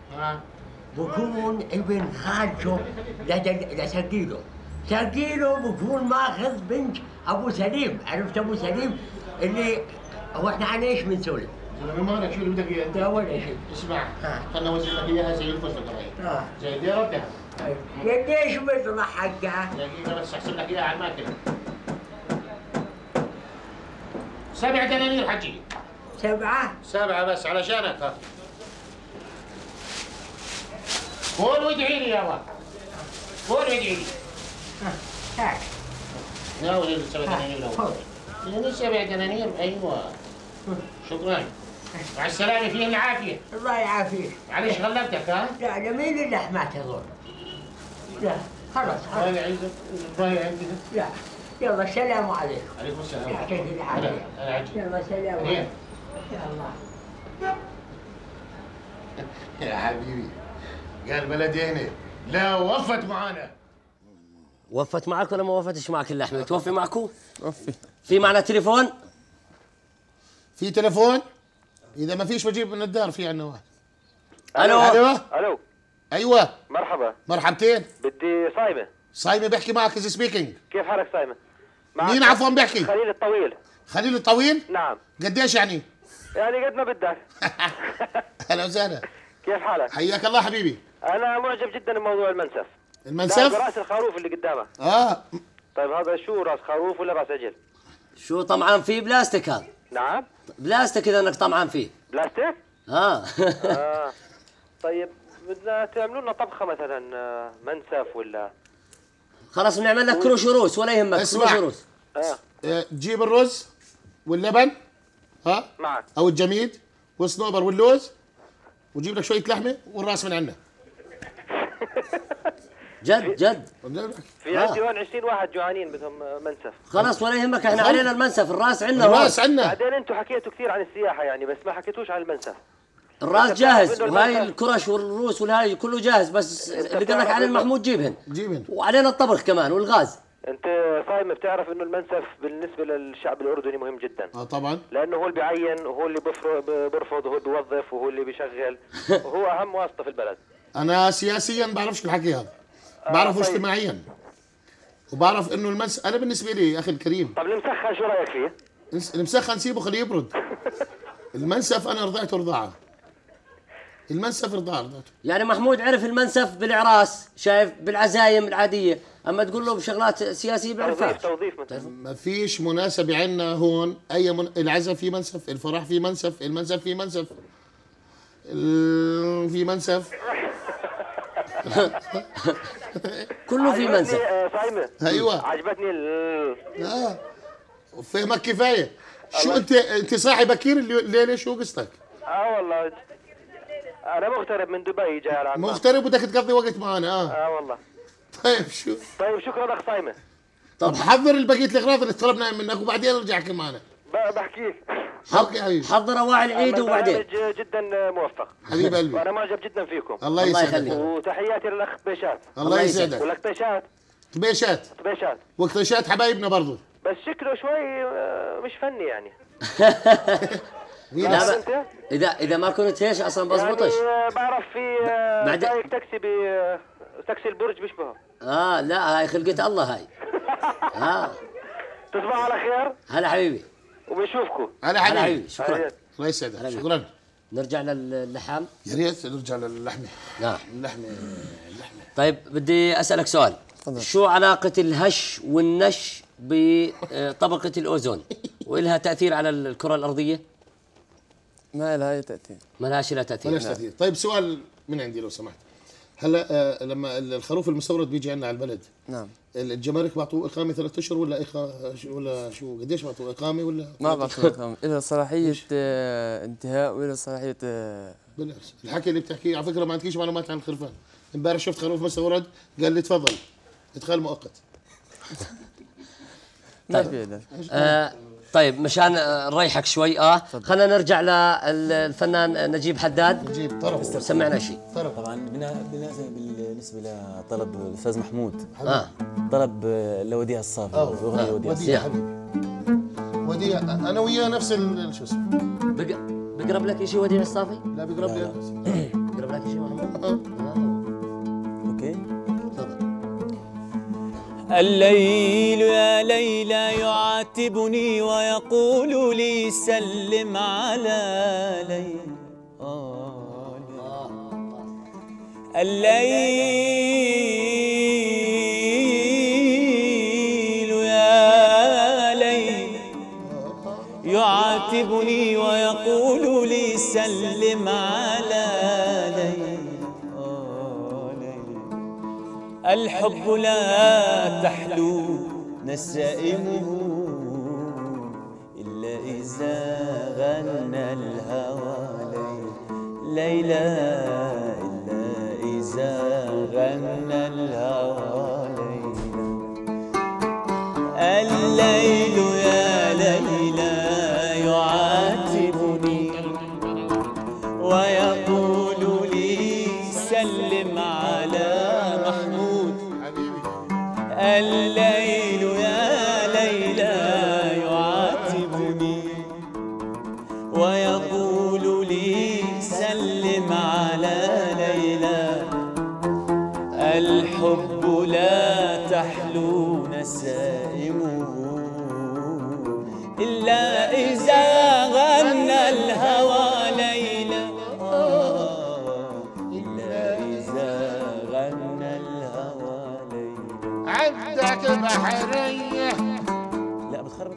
بكون ابن خالته لسجيله. سجيله بكون ماخذ بنت ابو سليم، عرفت ابو سليم اللي هو احنا عن ايش بنسولف؟ مالك شو اللي بدك اياه انت؟ ولا شيء. اسمع خلنا اوزن لك اياها زي الفستق هاي. زي الديره بدها. قديش بيطلع حقها؟ دقيقة بس احسب لك اياها على الماكينة. 7 دنانير حجي. 7؟ 7 بس علشانك. ها قول وادعي لي يا ولد. قول وادعي لي. هاك. ناول ال 7 دنانير الاول. يعني 7 دنانير ايوه. شكرا. مع السلامة، فيه العافية. الله يعافيك. معلش غلبتك ها؟ لا جميل اللحمات هذول. لا خلاص هذا عندك الضايع عندك؟ لا يلا السلام عليكم. عليكم السلام. يعطيك العافية. يلا سلام عليكم. يلا. يا حبيبي قال بلدي هنا لا وفت معانا. وفت معك ولا ما وفتش معك اللحمة؟ توفي معكم؟ توفي. في معنا تليفون؟ في تليفون؟ إذا ما فيش بجيب من الدار في عنا واحد. ألو. ألو. أيوة. مرحبا. مرحبتين. بدي صايمة. صايمة بحكي معك إز سبيكينج. كيف حالك صايمة؟ مين عفوا بحكي؟ خليل الطويل. خليل الطويل؟ نعم. قديش يعني؟ يعني قد ما بدك. هلا وسهلا. كيف حالك؟ حياك الله حبيبي. أنا معجب جدا بموضوع المنسف. المنسف؟ راس الخروف اللي قدامك. طيب هذا شو راس خروف ولا راس عجل؟ شو طمعان فيه؟ بلاستيك هذا. نعم؟ بلاستيك إذا إنك طمعان فيه. بلاستيك؟ طيب بدنا تعملوا لنا طبخة مثلا منسف ولا خلاص بنعمل لك كروش وروس ولا يهمك. كروش وروس. تجيب الرز واللبن معك او الجميد والصنوبر واللوز وجيب لك شويه لحمه والراس من عندنا. جد في عندي هون 20 واحد جوعانين بدهم منسف. خلاص ولا يهمك، احنا علينا المنسف، الراس عندنا. الراس عندنا. بعدين انتم حكيتوا كثير عن السياحه يعني بس ما حكيتوش عن المنسف. الراس جاهز وهاي الكرش والروس والهاي كله جاهز، بس اللي قال لك علي المحمود جيبهن وعلينا الطبخ كمان والغاز. انت صايم بتعرف انه المنسف بالنسبه للشعب الاردني مهم جدا. طبعا لانه هو اللي بيعين وهو اللي بيرفض وهو اللي بيوظف وهو اللي بيشغل وهو اهم واسطه في البلد. انا سياسيا بعرفش الحكي هذا، بعرفه اجتماعيا وبعرف انه المنسف انا بالنسبه لي يا اخي الكريم. طب المسخن شو رايك فيه؟ المسخن سيبه خليه يبرد. المنسف انا رضعته رضاعه. المنسف رضاعته. يعني محمود عرف المنسف بالاعراس، شايف بالعزايم العاديه، اما تقول له بشغلات سياسيه بيعرفهاش. توظيف مثلا. ما فيش مناسبه عندنا هون العزاء في منسف، الفرح في منسف، المنسف في منسف. في منسف. كله في منسف. صايمه. ايوه عجبتني فهمك كفايه. شو انت صاحي بكير الليله، شو قصتك؟ والله انا مغترب من دبي جاي على عمان. مغترب بدك تقضي وقت معنا والله. طيب شو؟ طيب شكرا اخ صايمه. طب حضر البقيه الاغراض اللي طلبناها منك وبعدين ارجع احكي معنا. بحكيك. حضر رواعي العيد وبعدين برنامج جدا موفق حبيب قلبي، وانا معجب جدا فيكم. الله يسعدك، وتحياتي للاخ طبيشات. الله يسعدك. ولك طبيشات وطبيشات حبايبنا برضه، بس شكله شوي مش فني يعني. اذا ما كنت هيش اصلا بزبطش يعني بعرف في سايق تاكسي تاكسي البرج بيشبهه. لا هاي خلقة الله هاي. تصبحوا على خير. هلا حبيبي وبنشوفكم. هلا حبيبي، شكرا. الله يسعدك، شكرا. نرجع للحام. يا ريت نرجع للحمه. اللحمه. طيب بدي اسالك سؤال. شو علاقة الهش والنش بطبقة الأوزون؟ وإلها تأثير على الكرة الأرضية؟ ما لها أي تأثير. ما لهاش لا تأثير. مالهاش تأثير. طيب سؤال من عندي لو سمحت. هلا لما الخروف المستورد بيجي عندنا على البلد، نعم، الجمارك بعطوه إقامة 3 أشهر ولا شو قديش بعطوه إقامة ولا؟ ما بعطوه إقامة، إلها صلاحية انتهاء وإلها صلاحية بالعكس، الحكي اللي بتحكيه على فكرة ما عندكيش معلومات عن الخرفان. امبارح شفت خروف مستورد قال لي تفضل ادخال مؤقت. طيب مشان نريحك شوي خلينا نرجع للفنان نجيب حداد. نجيب طرب سمعنا شيء. طبعا بالنسبه لطلب الاستاذ محمود طلب لوديع الصافي، اغنيه وديع حبيبي. وديع انا وياه نفس شو اسمه. بقرب لك شيء وديع الصافي؟ لا بقرب لي بقرب لك شيء محمود؟ اوكي تفضل. الليل يا ليلى يعاتبني ويقول لي سلم على ليلى. الليل يا ليلى يعاتبني ويقول لي سلم على ليلى. الحب لا تحلو نسائمه إلا إذا غنى الهوى ليلى، إلا إذا غنى الهوى ليلى. الليل يا ليلى يعاتبني ويقول لي سلم على الليل يا ليلى يعاتبني ويقول لي سلم على ليلى. الحب لا تحلو نسائمه إلا إذا غنى الهوى ليلى، إلا إذا غنى الهوى ليلى. عندك بحرية. لا بتخربط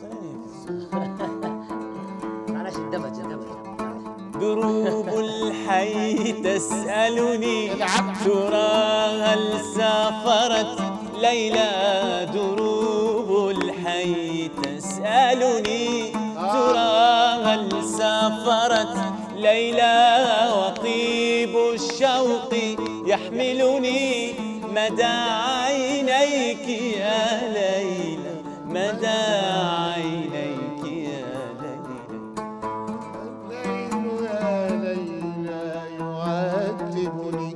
معلش الدمج. دروب الحي تسألني ترى هل سافرت ليلى. دروب الحي تسألني ترى هل سافرت ليلى. وطيب الشوق يحملني مدى عينيك يا ليلى، مدى عينيك يا ليلى. الليل يا ليلى يعاتبني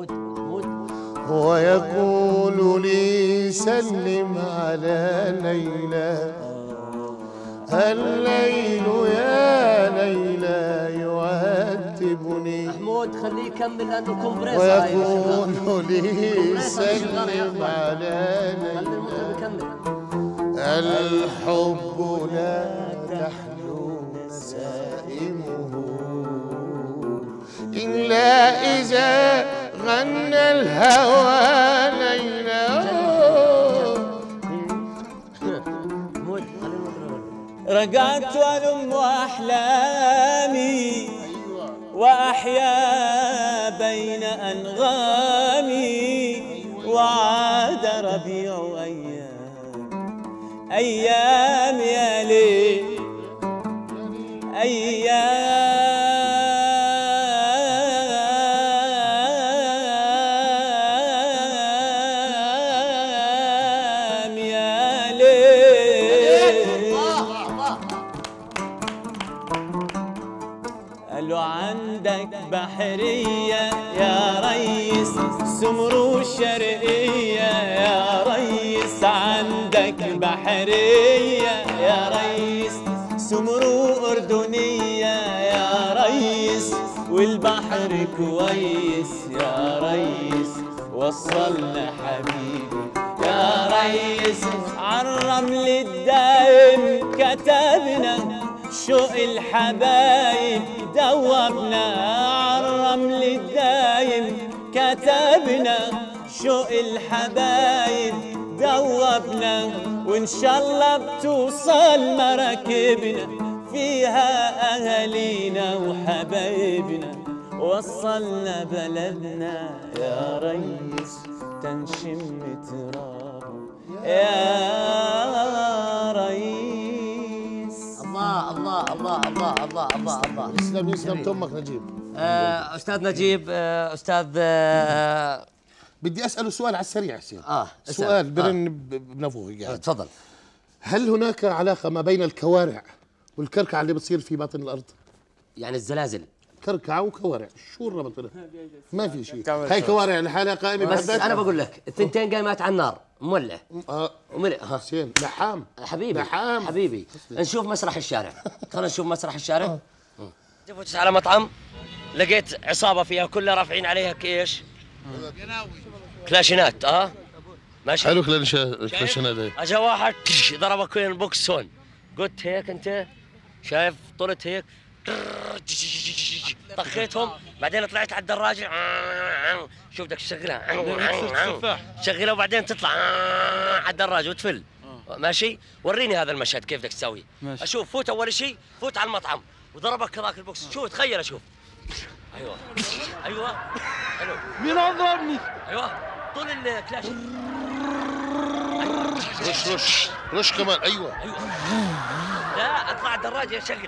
ويقول لي سلم على ليلى. الليل يا ليلى يعاتبني محمود خليه يكمل لانه كومبريس ويقول لي سلم على ليلى. الحب لا تحلو نسائمه إلا إذا غنى الهوى ليلى. رجعت وألم أحلامي وأحيا بين أنغامي. وعاد ربيع أيام يا ليل أيام يا ليل. بحرية يا ريس، سمرو الشرقية يا ريس، عندك بحرية يا ريس، سمرو أردنية يا ريس، والبحر كويس يا ريس، وصلنا حبيبي يا ريس، عالرمل الدايم كتبنا شوق الحبايب دوبنا، عالرمل الدايم كتبنا شوق الحبايب دوبنا، وإن شاء الله بتوصل مراكبنا فيها أهالينا وحبايبنا، وصلنا بلدنا يا ريس تنشم تراب يا ريس. الله الله الله الله الله الله الله. يسلم يسلم تمك نجيب. استاذ نجيب، استاذ بدي اساله سؤال على السريع حسين. سؤال برن بنفوه قاعد. تفضل. هل هناك علاقه ما بين الكوارع والكركعه اللي بتصير في باطن الارض؟ يعني الزلازل. كركعه وكوارع، شو الربط بينهم؟ ما في شيء. هاي كوارع لحالها قائمه بس انا بقول لك الثنتين قايمات على النار مولع. وملئ. حسين لحام حبيبي لحام حبيبي. نشوف مسرح الشارع. خلينا نشوف مسرح الشارع. فوت على مطعم لقيت عصابه فيها كلها رافعين عليها ايش؟ كلاشينات. ماشي. حلو كلاشينات. اجا واحد ضربه كوين بوكس هون. قلت هيك انت شايف طلت هيك طخيتهم، بعدين طلعت على الدراجه شوف بدك تشغلها شغلها وبعدين تطلع على الدراجه وتفل. ماشي. وريني هذا المشهد كيف بدك تسوي. اشوف فوت اول شيء فوت على المطعم وضربك كذاك البوكس. شوف تخيل اشوف. ايوه ايوه حلو. مين ضربني؟ ايوه طول الكلاش. رش كمان. ايوه لا اطلع على الدراجه شغل.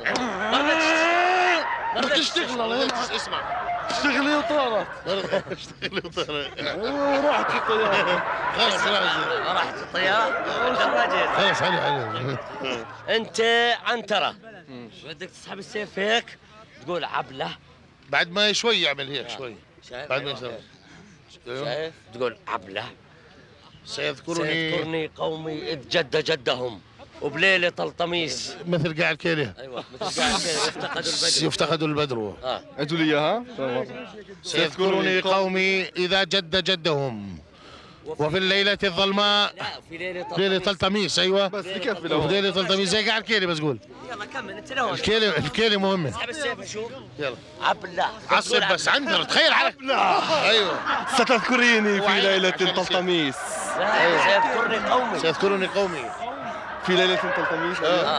ما تشتغل الله اسمع اشتغلي وطارت. اشتغلي وطارت. وراحت في الطياره. خلص راحت في الطياره. الدراجه خلص. حلو. انت عنتره بدك تسحب السيف هيك تقول عبله. بعد ما شوي يعمل هيك شوي. بعد ما يسوي شايف تقول عبله. سيذكرني قومي إذ جد جدهم وبليلة طلطميس. مثل قاع الكيلة. ايوه مثل قاع الكيلة يفتقدوا البدر. انتوا لي اياها. سيذكرني قومي إذا جد جدهم وفي الليلة الظلماء. لا في ليلة طلطميس. ايوه بس بكفي وفي ليلة طلطميس زي قاع الكيلة بس قول. يلا كمل انت لهون. الكيلة مهمة. اسحب السيف نشوف. يلا عبله. عصب بس عندنا تخيل على ايوه. ستذكريني في ليلة طلطميس. سيذكرني قومي في ليلة طلطميس.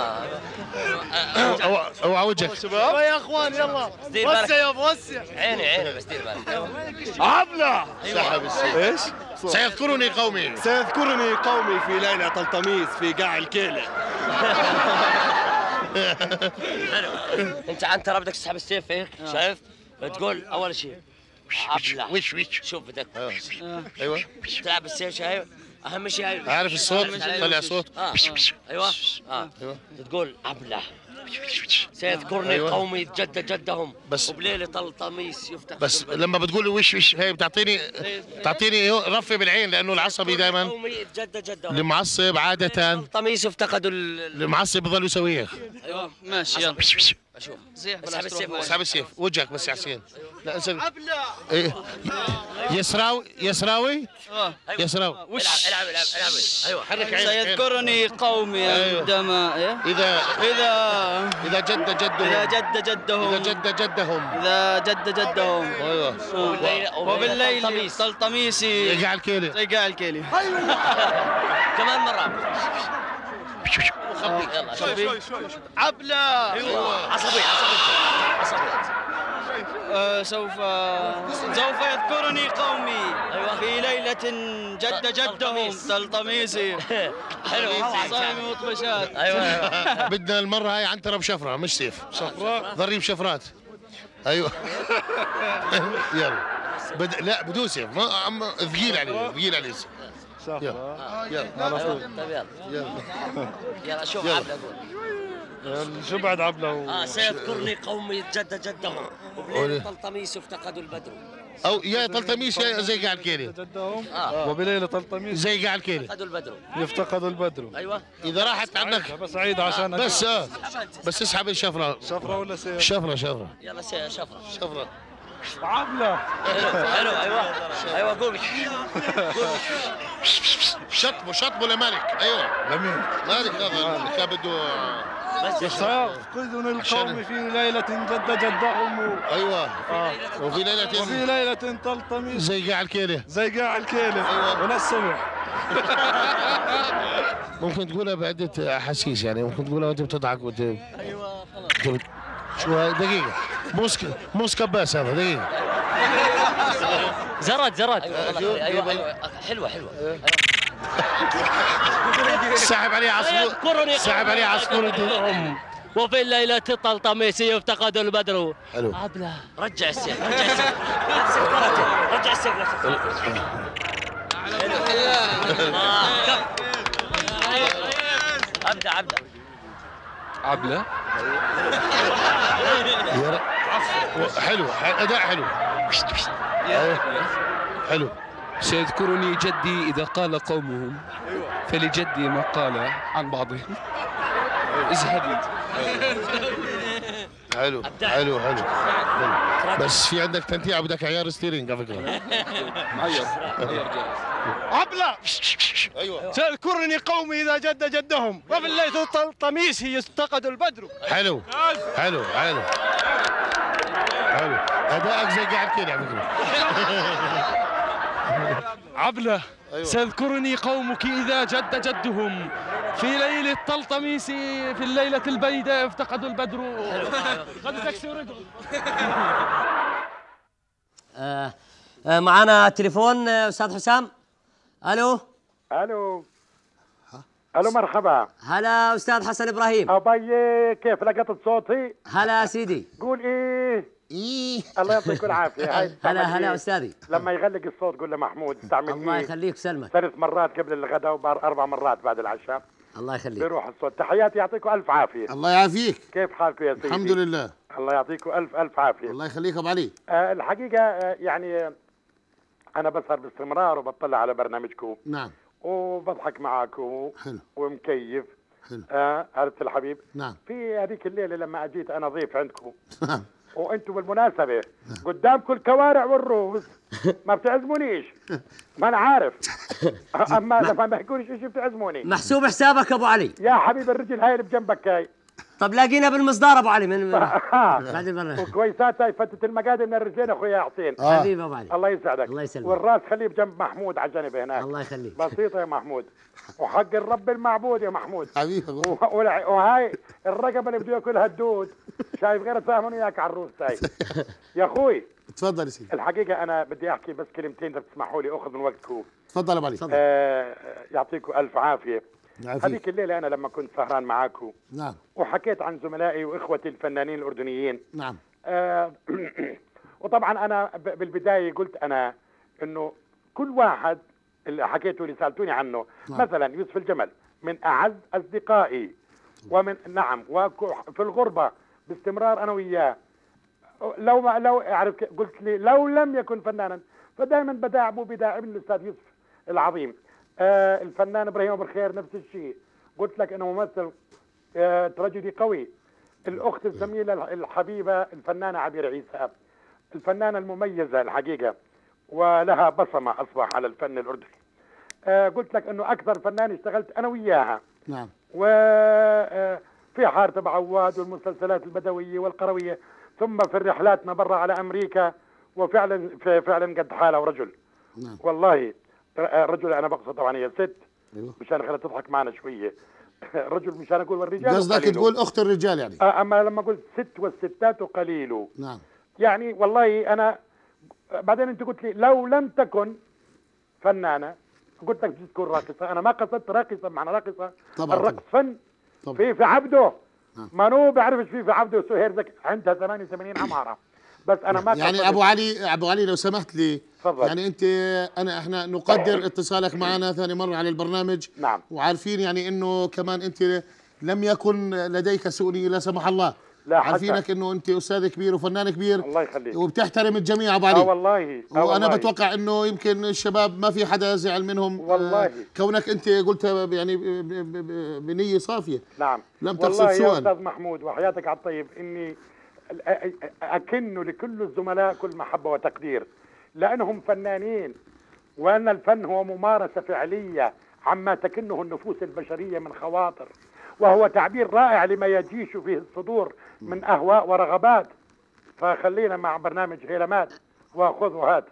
اوعى وجهك شباب يا اخوان. يلا وسع يا وسع. عيني بس دير بالك. عبله. سحب السيف. ايش؟ سيذكرني قومي في ليلة طلطميس في قاع الكيلة. انت عنترة بدك تسحب السيف هيك شايف؟ بتقول اول شيء عبله. وش شوف بدك ايوه تلعب السيف شايف؟ اهم شيء هاي. عارف الصوت؟ طلع صوت. ايوه تقول عبله. سيذكرني قومي جد جدهم بس وبليله طلطميس يفتح. بس لما بتقول وش هي بتعطيني رفه بالعين لانه العصبي دائما قومي جد جدهم. المعصب عاده طلطميس افتقدوا المعصب بضل يسويه. ايوه ماشي يلا اشوف. اسحب السيف وجهك بس يا حسين. لا انسى. ايه يسراوي يسراوي. العب ايوه حرك عينك. سيذكرني قومي عندما إذا جد جدهم إذا جد جدهم ايوه وبالليل طلطميسي قاع الكيلي. كمان مرة. يلا شوي عبله. عصبي سوف يذكرني قومي في ليلة جد جدهم طلطميسي. حلو صايم مطبشات. ايوه بدنا المرة هاي عنترة بشفرة مش سيف. ضريب شفرات. ايوه يلا لا بدون سيف ما ثقيل عليه يلا طيب يلا شوف عبله الجبعد عبله سيذكرني قومي جد جدهم وبليل طلطميس افتقدوا البدر. او يا طلطميس يا زي قاع الكيلي جدهم وبليله طلطميس زي قاع الكيلي يفتقدوا البدر. ايوه اذا راحت عنك بس عيد عشان بس اسحب الشفره. شفره ولا سيف؟ شفره يلا شفره عبله. حلو ايوه قومي شطبوا لمالك. ايوه لمين؟ مالك هذا كان بده يفتقدون القوم في ليلة جد جدهم ايوه وفي ليلة تلطميس زي قاع الكيلة أيوة. وللصبح. ممكن تقولها بعدة احاسيس يعني ممكن تقولها وانت بتضحك ايوه خلاص شو هاي دقيقة موس كباس هذا دقيقة زرد ايوه حلوة سحب عليه عصفور وفي الليلة طلطميس يفتقد البدر. حلو عبله رجع السيف رجع السيف ابدا عبله حلو اداء حلو. سيذكرني جدي إذا قال قومهم فلجدي ما قال عن بعضهم. اذهبي. حلو بس في عندك تنتيع بدك عيار ستيرنج على فكره. عبله ايوه سيذكرني قومي اذا جد جدهم وفي الليل طلطميس يفتقد البدر. حلو ادائك زي قاعد كده على فكره. عبله سيذكرني قومك إذا جد جدهم في ليلة طلطميس في الليلة البيداء افتقدوا البدر. قد تكسر رجل. معنا تليفون أستاذ حسام. ألو مرحبا. هلا أستاذ حسن إبراهيم. أبي كيف لقطت صوتي؟ هلا سيدي. قول الله يعطيك العافية. هلا أستاذي. لما يغلق الصوت قول له محمود استعمل الله يخليك سلمك. 3 مرات قبل الغداء و4 مرات بعد العشاء. الله يخليك. بيروح الصوت. تحياتي يعطيكم ألف عافية. الله يعافيك. كيف حالكم يا سيدي؟ الحمد لله. الله يعطيكم ألف عافية. الله يخليك أبو علي. الحقيقة يعني أنا بسهر باستمرار وبطلع على برنامجكم. نعم. وبضحك معاكم. حلو. ومكيف. حلو. عرفت الحبيب؟ نعم. في هذيك الليلة لما أجيت أنا ضيف عندكم. وانتم بالمناسبة قدامكم الكوارع والروس ما بتعزمونيش. ما انا عارف. اما لما ما يكونش شيء بتعزموني. محسوب حسابك ابو علي. يا حبيب الرجل هاي اللي بجنبك هاي. طب لاقينا بالمصدار ابو علي من بعد المره. وكويسات هاي فتت المقادم من الرجلين اخويا حسين. حبيبي ابو علي. الله يسعدك. الله يسلمك. والراس خليه بجنب محمود على جنب هناك. الله يخليك. بسيطة يا محمود. وحق الرب المعبود يا محمود. حبيبي. وهاي الرقبة اللي بده ياكلها الدود. شايف غير فاهمني اياك على الروس هاي. يا اخوي تفضل يا سيدي. الحقيقة أنا بدي أحكي بس كلمتين إذا بتسمحوا لي أخذ من وقتكم. تفضل أبو علي. يعطيكم ألف عافية. هذيك الليلة أنا لما كنت سهران معاكم. نعم. وحكيت عن زملائي وإخوتي الفنانين الأردنيين. نعم. وطبعا أنا بالبداية قلت أنا إنه كل واحد اللي حكيته اللي سألتوني عنه. نعم. مثلا يوسف الجمل من أعز أصدقائي ومن وفي الغربة باستمرار أنا وياه. لو اعرف قلت لي لو لم يكن فنانا فدائما بداعبه بداعبني الاستاذ يوسف العظيم. الفنان ابراهيم ابو الخير نفس الشيء. قلت لك انه ممثل تراجيدي قوي. الاخت الزميله الحبيبه الفنانه عبير عيسى الفنانه المميزه الحقيقه ولها بصمه اصبح على الفن الاردني. قلت لك انه اكثر فنان اشتغلت انا وياها. نعم. في حارة أبو عواد والمسلسلات البدويه والقرويه ثم في رحلاتنا برا على امريكا وفعلا قد حاله رجل. نعم. والله رجل انا بقصد طبعا هي ست. ايوه مشان خليها تضحك معنا شويه. رجل مشان اقول والرجال قصدك تقول اخت الرجال يعني. اما لما قلت ست والستات قليل. نعم. يعني والله انا بعدين انت قلت لي لو لم تكن فنانه قلت لك تكون راقصه. انا ما قصدت راقصه معنى راقصه. طبعا الرقص فن. طبعا. في عبده. ما بعرفش في عبده سهير زكي عندها 88 عماره. بس انا ما يعني ابو علي لو سمحت لي. فضل. يعني انت احنا نقدر اتصالك معنا ثاني مره على البرنامج. نعم. وعارفين يعني انه كمان انت لم يكن لديك سوء نية لا سمح الله. لا عارفينك انه انت استاذ كبير وفنان كبير. الله يخليك. وبتحترم الجميع ابو علي. والله. وانا بتوقع انه يمكن الشباب ما في حدا زعل منهم. والله. كونك انت قلتها يعني بنية صافية. نعم. لم تقصد والله سوءا. يا استاذ محمود وحياتك على الطيب اني اكن لكل الزملاء كل محبة وتقدير لانهم فنانين، وان الفن هو ممارسة فعلية عما تكنه النفوس البشرية من خواطر، وهو تعبير رائع لما يجيش فيه الصدور من أهواء ورغبات. فخلينا مع برنامج هيلمات وخذ وهات.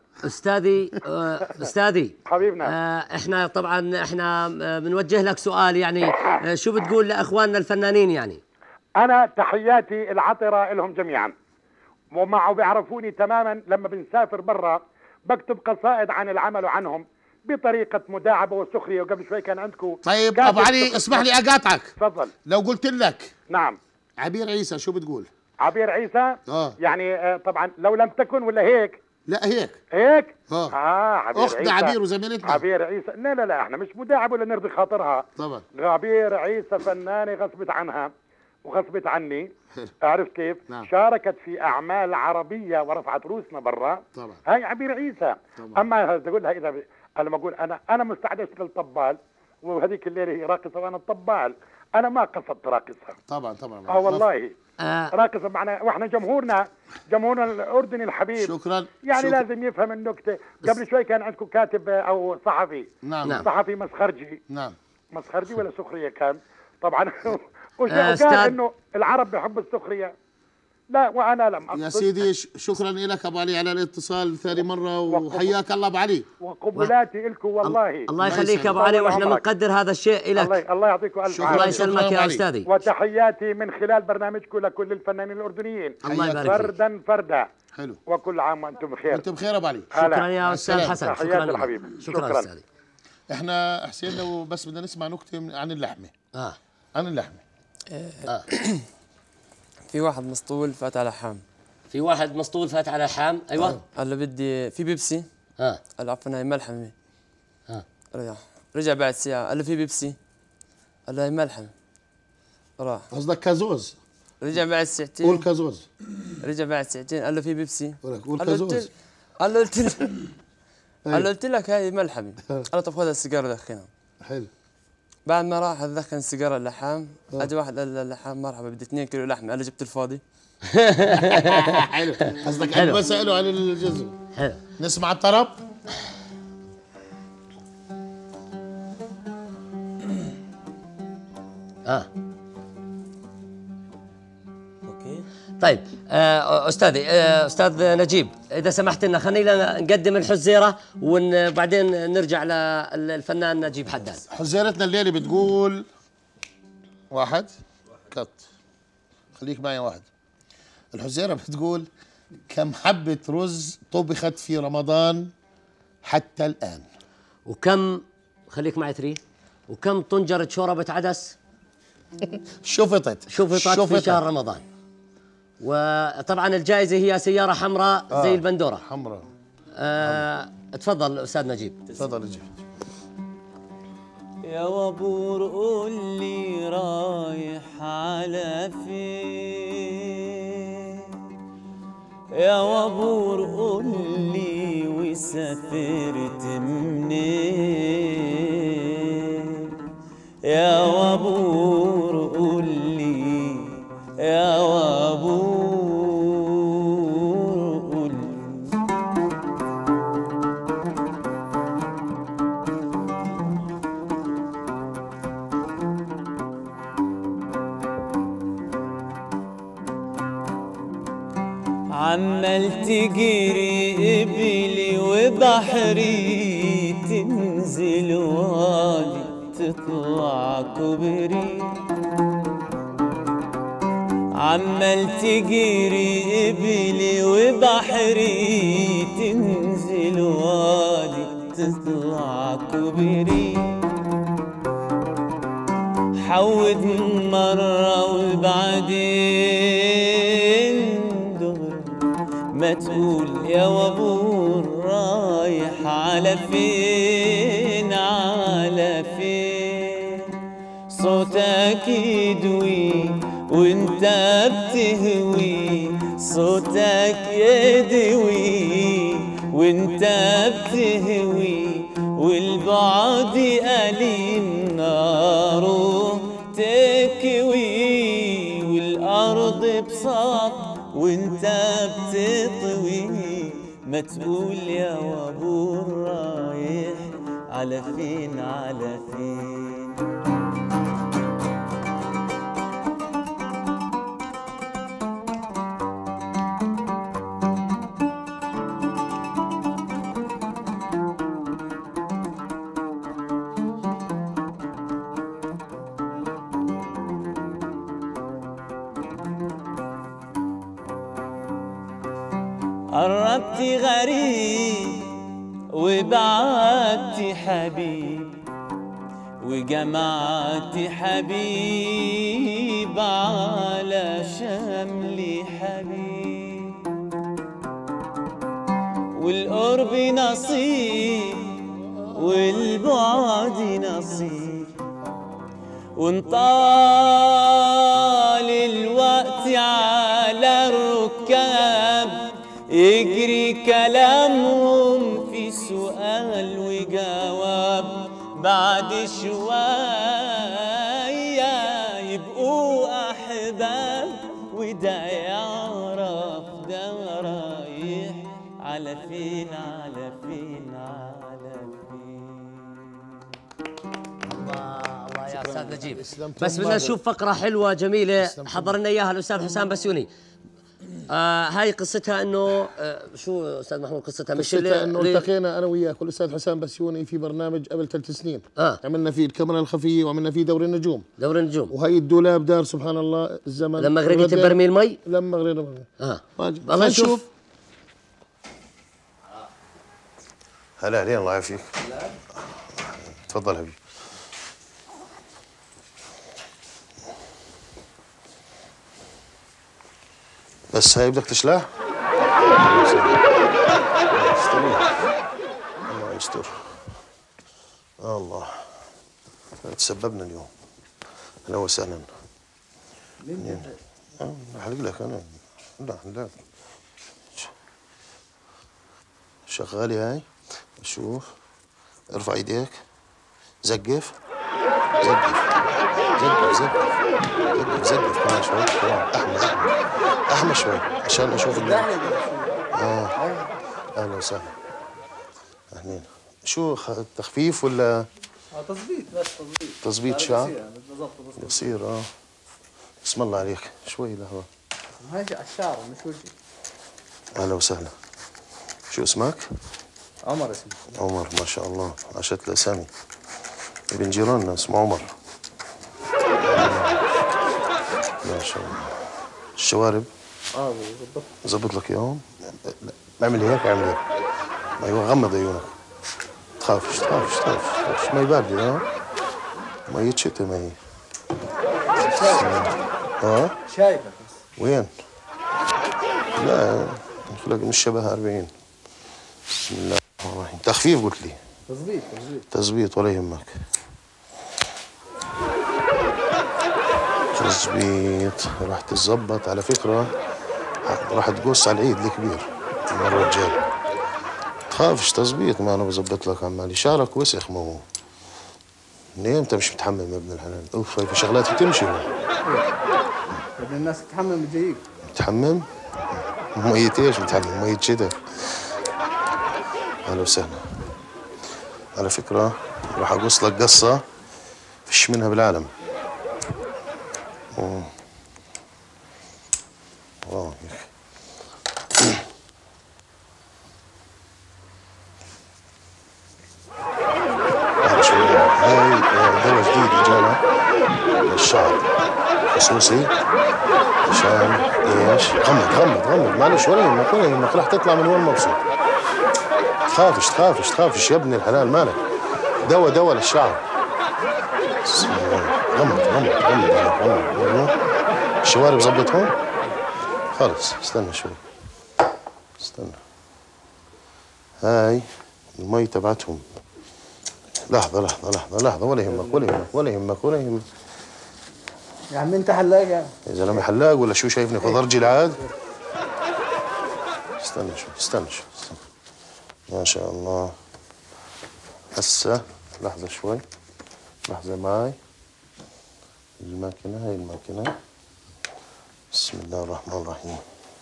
أستاذي حبيبنا، احنا طبعا بنوجه لك سؤال يعني شو بتقول لأخواننا الفنانين؟ يعني أنا تحياتي العطرة لهم جميعا، ومع بيعرفوني تماما لما بنسافر برا بكتب قصائد عن العمل وعنهم بطريقة مداعبة وسخرية. وقبل شوي كان عندكم طيب أبو علي اسمح لي أقاطعك. تفضل. لو قلت لك نعم عبير عيسى شو بتقول؟ عبير عيسى يعني طبعا لو لم تكن ولا هيك؟ لا هيك هيك؟ عبير أختنا عبير وزميلتنا عبير عيسى. لا احنا مش مداعب ولا نرضي خاطرها. طبعا عبير عيسى فنانة غصبت عنها وغصبت عني. عرفت كيف؟ نعم. شاركت في أعمال عربية ورفعت روسنا برا. طبعا هاي عبير عيسى. طبعا. أما تقول لها إذا أنا بقول أنا مستعد أشتغل طبال، وهذيك الليلة هي راقصة وأنا الطبال، أنا ما قصدت راقصها. طبعا والله راقصة معنا، واحنا جمهورنا الأردني الحبيب شكرا يعني لازم يفهم النكتة. قبل شوي كان عندكم كاتب أو صحفي. نعم. صحفي مسخرجي. نعم. مسخرجي ولا سخرية كان طبعا وقال إنه العرب بيحبوا السخرية. لا وأنا لم أقصد. يا سيدي شكرا لك أبو علي على الاتصال ثاني مرة، وحياك الله أبو علي. وقبلاتي لكم والله. الله يخليك يا أبو علي، وإحنا بنقدر هذا الشيء لك. الله يعطيكم ألف عافية. الله يسلمك يا أستاذي. وتحياتي من خلال برنامجكم لكل الفنانين الأردنيين. الله يبارك فيك. فردا. حلو. وكل عام وأنتم بخير. وأنتم بخير أبو علي. شكرا يا أستاذ حسن. شكرا الحبيب. شكرا أستاذي. إحنا حسين لو بس بدنا نسمع نكتة عن اللحمة. عن اللحمة. في واحد مسطول فات على حام. في واحد مسطول فات على حام. ايوه. قال له بدي في بيبسي. قال له عفوا هاي ملحمه. رجع بعد ساعه قال له في بيبسي. قال له هاي ملحمه. راح. قصدك كازوز. رجع بعد ساعتين. قول كازوز. رجع بعد ساعتين قال له في بيبسي. قول كازوز. قال له قلت لك هاي ملحمه. قال له طب خذ السيجاره دخنها. حلو. بعد ما راح ادخن السيجاره اللحام، اجى واحد قال للحام مرحبا بدي 2 كيلو لحمه. قال له جبت الفاضي. حلو. قصدك انا بساله عن الجزم. حلو. نسمع الطرب. اوكي. طيب استاذي استاذ نجيب، اذا سمحت لنا خلينا نقدم الحزيره وبعدين نرجع للفنان نجيب حداد. حزيرتنا الليله بتقول واحد كت. خليك معي واحد. الحزيره بتقول كم حبه رز طبخت في رمضان حتى الان. وكم خليك معي 3. وكم طنجره شوربه عدس شفطت في شهر رمضان. وطبعا الجائزة هي سيارة حمراء زي البندورة. حمراء. تفضل أستاذ نجيب. تفضل نجيب. يا وبور قول لي رايح على فين، يا وبور قول لي وسافرت منين، يا وبور قول لي يا وابور قول. عمال تجري قبلي وبحري، تنزل وادي تطلع كوبري، عمال تجري قبلي وبحري، تنزل وادي تطلع كوبري، حود مرة وبعدين دغري ما تقول يا وابور رايح على فين، على فين، صوتك صوتك يدوي وانت بتهوي، صوتك يدوي وانت بتهوي، والبعد أليم ناره تكوي، والأرض بساط وانت بتطوي، ما تقول يا وابور رايح على فين على فين. قربت غريب وبعدت حبيب، وجمعت حبيب على شمل حبيب، والقرب نصيب والبعد نصيب، وانطال الوقت على الركاب، يجري كلامهم في سؤال وجواب، بعد شوية يبقوا أحباب، وده يعرف ده رايح على فين على فين على فين. الله يا أستاذ نجيب. بس بدنا نشوف فقرة حلوة جميلة حضر لنا إياها الأستاذ حسام بسيوني. هاي قصتها انه شو استاذ محمود قصتها؟ مش قصتها انه التقينا انا وياك والاستاذ حسام بسيوني في برنامج قبل 3 سنين. عملنا فيه الكاميرا الخفيه وعملنا فيه دوري النجوم. دوري النجوم. وهي الدولاب دار سبحان الله الزمن لما غرقت برميل مي. لما غرقنا برميل. الله نشوف. هلا اهلين الله يعافيك. تفضل حبيبي. بس هاي بدك تشلح؟ الله يستر. الله تسببنا اليوم. اهلا وسهلا. احلق لك انا. لا شغالي هاي. شوف ارفع ايديك. زقف كمان شوي كمان احمى شوي عشان اشوف اهلا وسهلا. اهلين. شو تخفيف ولا تظبيط؟ بس تظبيط شعر بصير بسم الله عليك. شوي لهوا هاي على الشعر مش وجهي. اهلا وسهلا. شو اسمك؟ عمر اسمي. عمر ما شاء الله عاشت الاسامي. ابن جيراننا اسمه عمر. ما شاء الله. الشوارب زبط لك اياهم. اعمل هيك اعمل هيك. ايوه غمض عيونك. تخافش مي باردة مي شتاء مي. شايفك وين؟ لا خلق من الشبه 40. بسم الله الرحمن الرحيم. تخفيف قلت لي. تظبيط ولا يهمك. تظبيط راح تتظبط على فكرة. راح تقص على العيد الكبير المرة الجاية. تخافش تظبيط ما أنا بظبط لك عمالي. شعرك وسخ ما هو. من إمتى مش متحمم يا ابن الحلال؟ أوف في شغلات بتمشي. بدنا الناس تتحمم بتجيك. تحمم؟ مية ايش بتحمم؟ مية شتاء. أهلا وسهلا. على فكرة راح أقص لك قصة فيش منها بالعالم. هاي دواء جديد اجانا للشعر خصوصي عشان ايش؟ غمض معلش ولا يهمك راح تطلع من وين مبسوط. تخافش يا ابن الحلال مالك. دواء للشعر. بسم الله. غمض الشوارب ظبطهم؟ خلص استنى شوي. هاي المي تبعتهم. لحظة ولا يهمك. يا عم انت حلاق يعني يا زلمه حلاق ولا شو شايفني خضرجي العاد؟ استنى شوي استنى شوي ما شاء الله. هسه لحظة شوي، لحظة معي. الماكينة هاي الماكينة. بسم الله الرحمن الرحيم.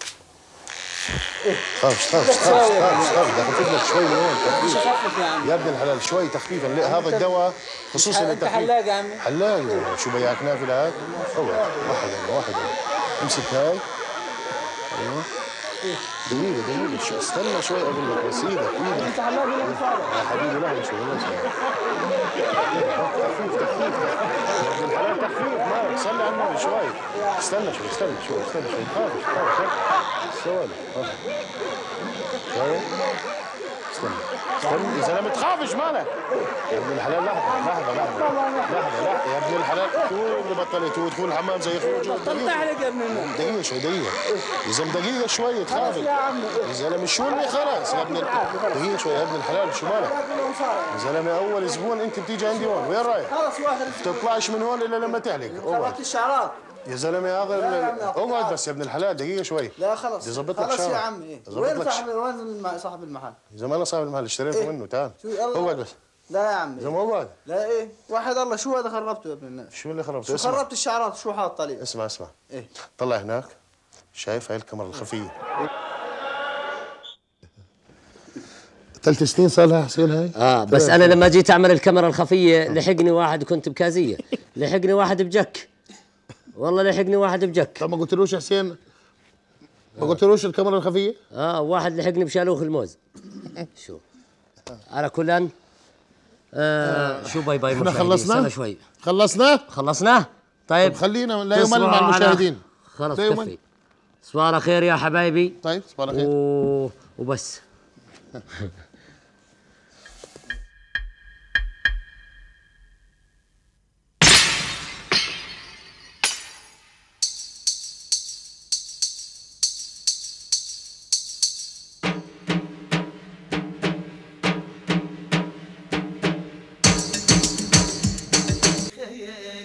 تخافش دخلت لك شوي من هون تخفيف يا ابن الحلال، شوي تخفيفا. هذا الدواء خصوصي للتخفيف. انت حلاق يا عمي؟ حلاق. شو بياك نافل هاد؟ واحد امسك هاي. ايوه دقيقة شو استنى شوي اقول لك بس ايدك انت حلاق ولا مصارع؟ يا حبيبي لحظة شوي تخفيف مالك صلي على النبي شوي. استنى شوي تخافش السوالف. شوي استنى يا زلمه تخافش مالك يا ابن الحلال. لحظة يا ابن الحلال. شو اللي بطلت ودخول الحمام زي اخوك؟ بطلت احرق يا ابن الناس. دقيقة شوي يا زلمه دقيقة شوي تخافش يا زلمه. شو اللي خلاص يا ابن دقيقة شوي يا ابن الحلال. شو مالك يا زلمه؟ اول زبون انت بتيجي عندي هون، وين رايح؟ خلص واحد بتطلعش من هون الا لما تحلق. خربت الشعرات يا زلمه. هذا اقعد بس يا ابن الحلال. دقيقة شوي. لا خلص بدي اظبط لك خلص شعرك. يا عمي. وين صاحب المحل؟ يا زلمه انا صاحب المحل اشتريته منه. تعال اقعد بس. لا يا عمي. يا زلمه اقعد. لا ايه وحد الله شو هذا خربته يا ابن الناس؟ شو اللي خربته؟ شو خربت الشعرات؟ شو حاط عليه؟ اسمع ايه طلع هناك. شايف هاي الكاميرا الخفية 3 سنين صار لها حسين هاي؟ بس انا لما جيت اعمل الكاميرا الخفيه لحقني واحد، كنت بكازيه لحقني واحد بجك، والله لحقني واحد بجك. طب ما قلتلوش حسين؟ ما قلتلوش الكاميرا الخفيه؟ واحد لحقني بشالوخ الموز. شو على كل شو باي احنا خلصنا؟ شوي خلصناه؟ طيب خلينا لا يمل مع المشاهدين. خلص كفي. صباح خير يا حبايبي. طيب صباح خير وبس.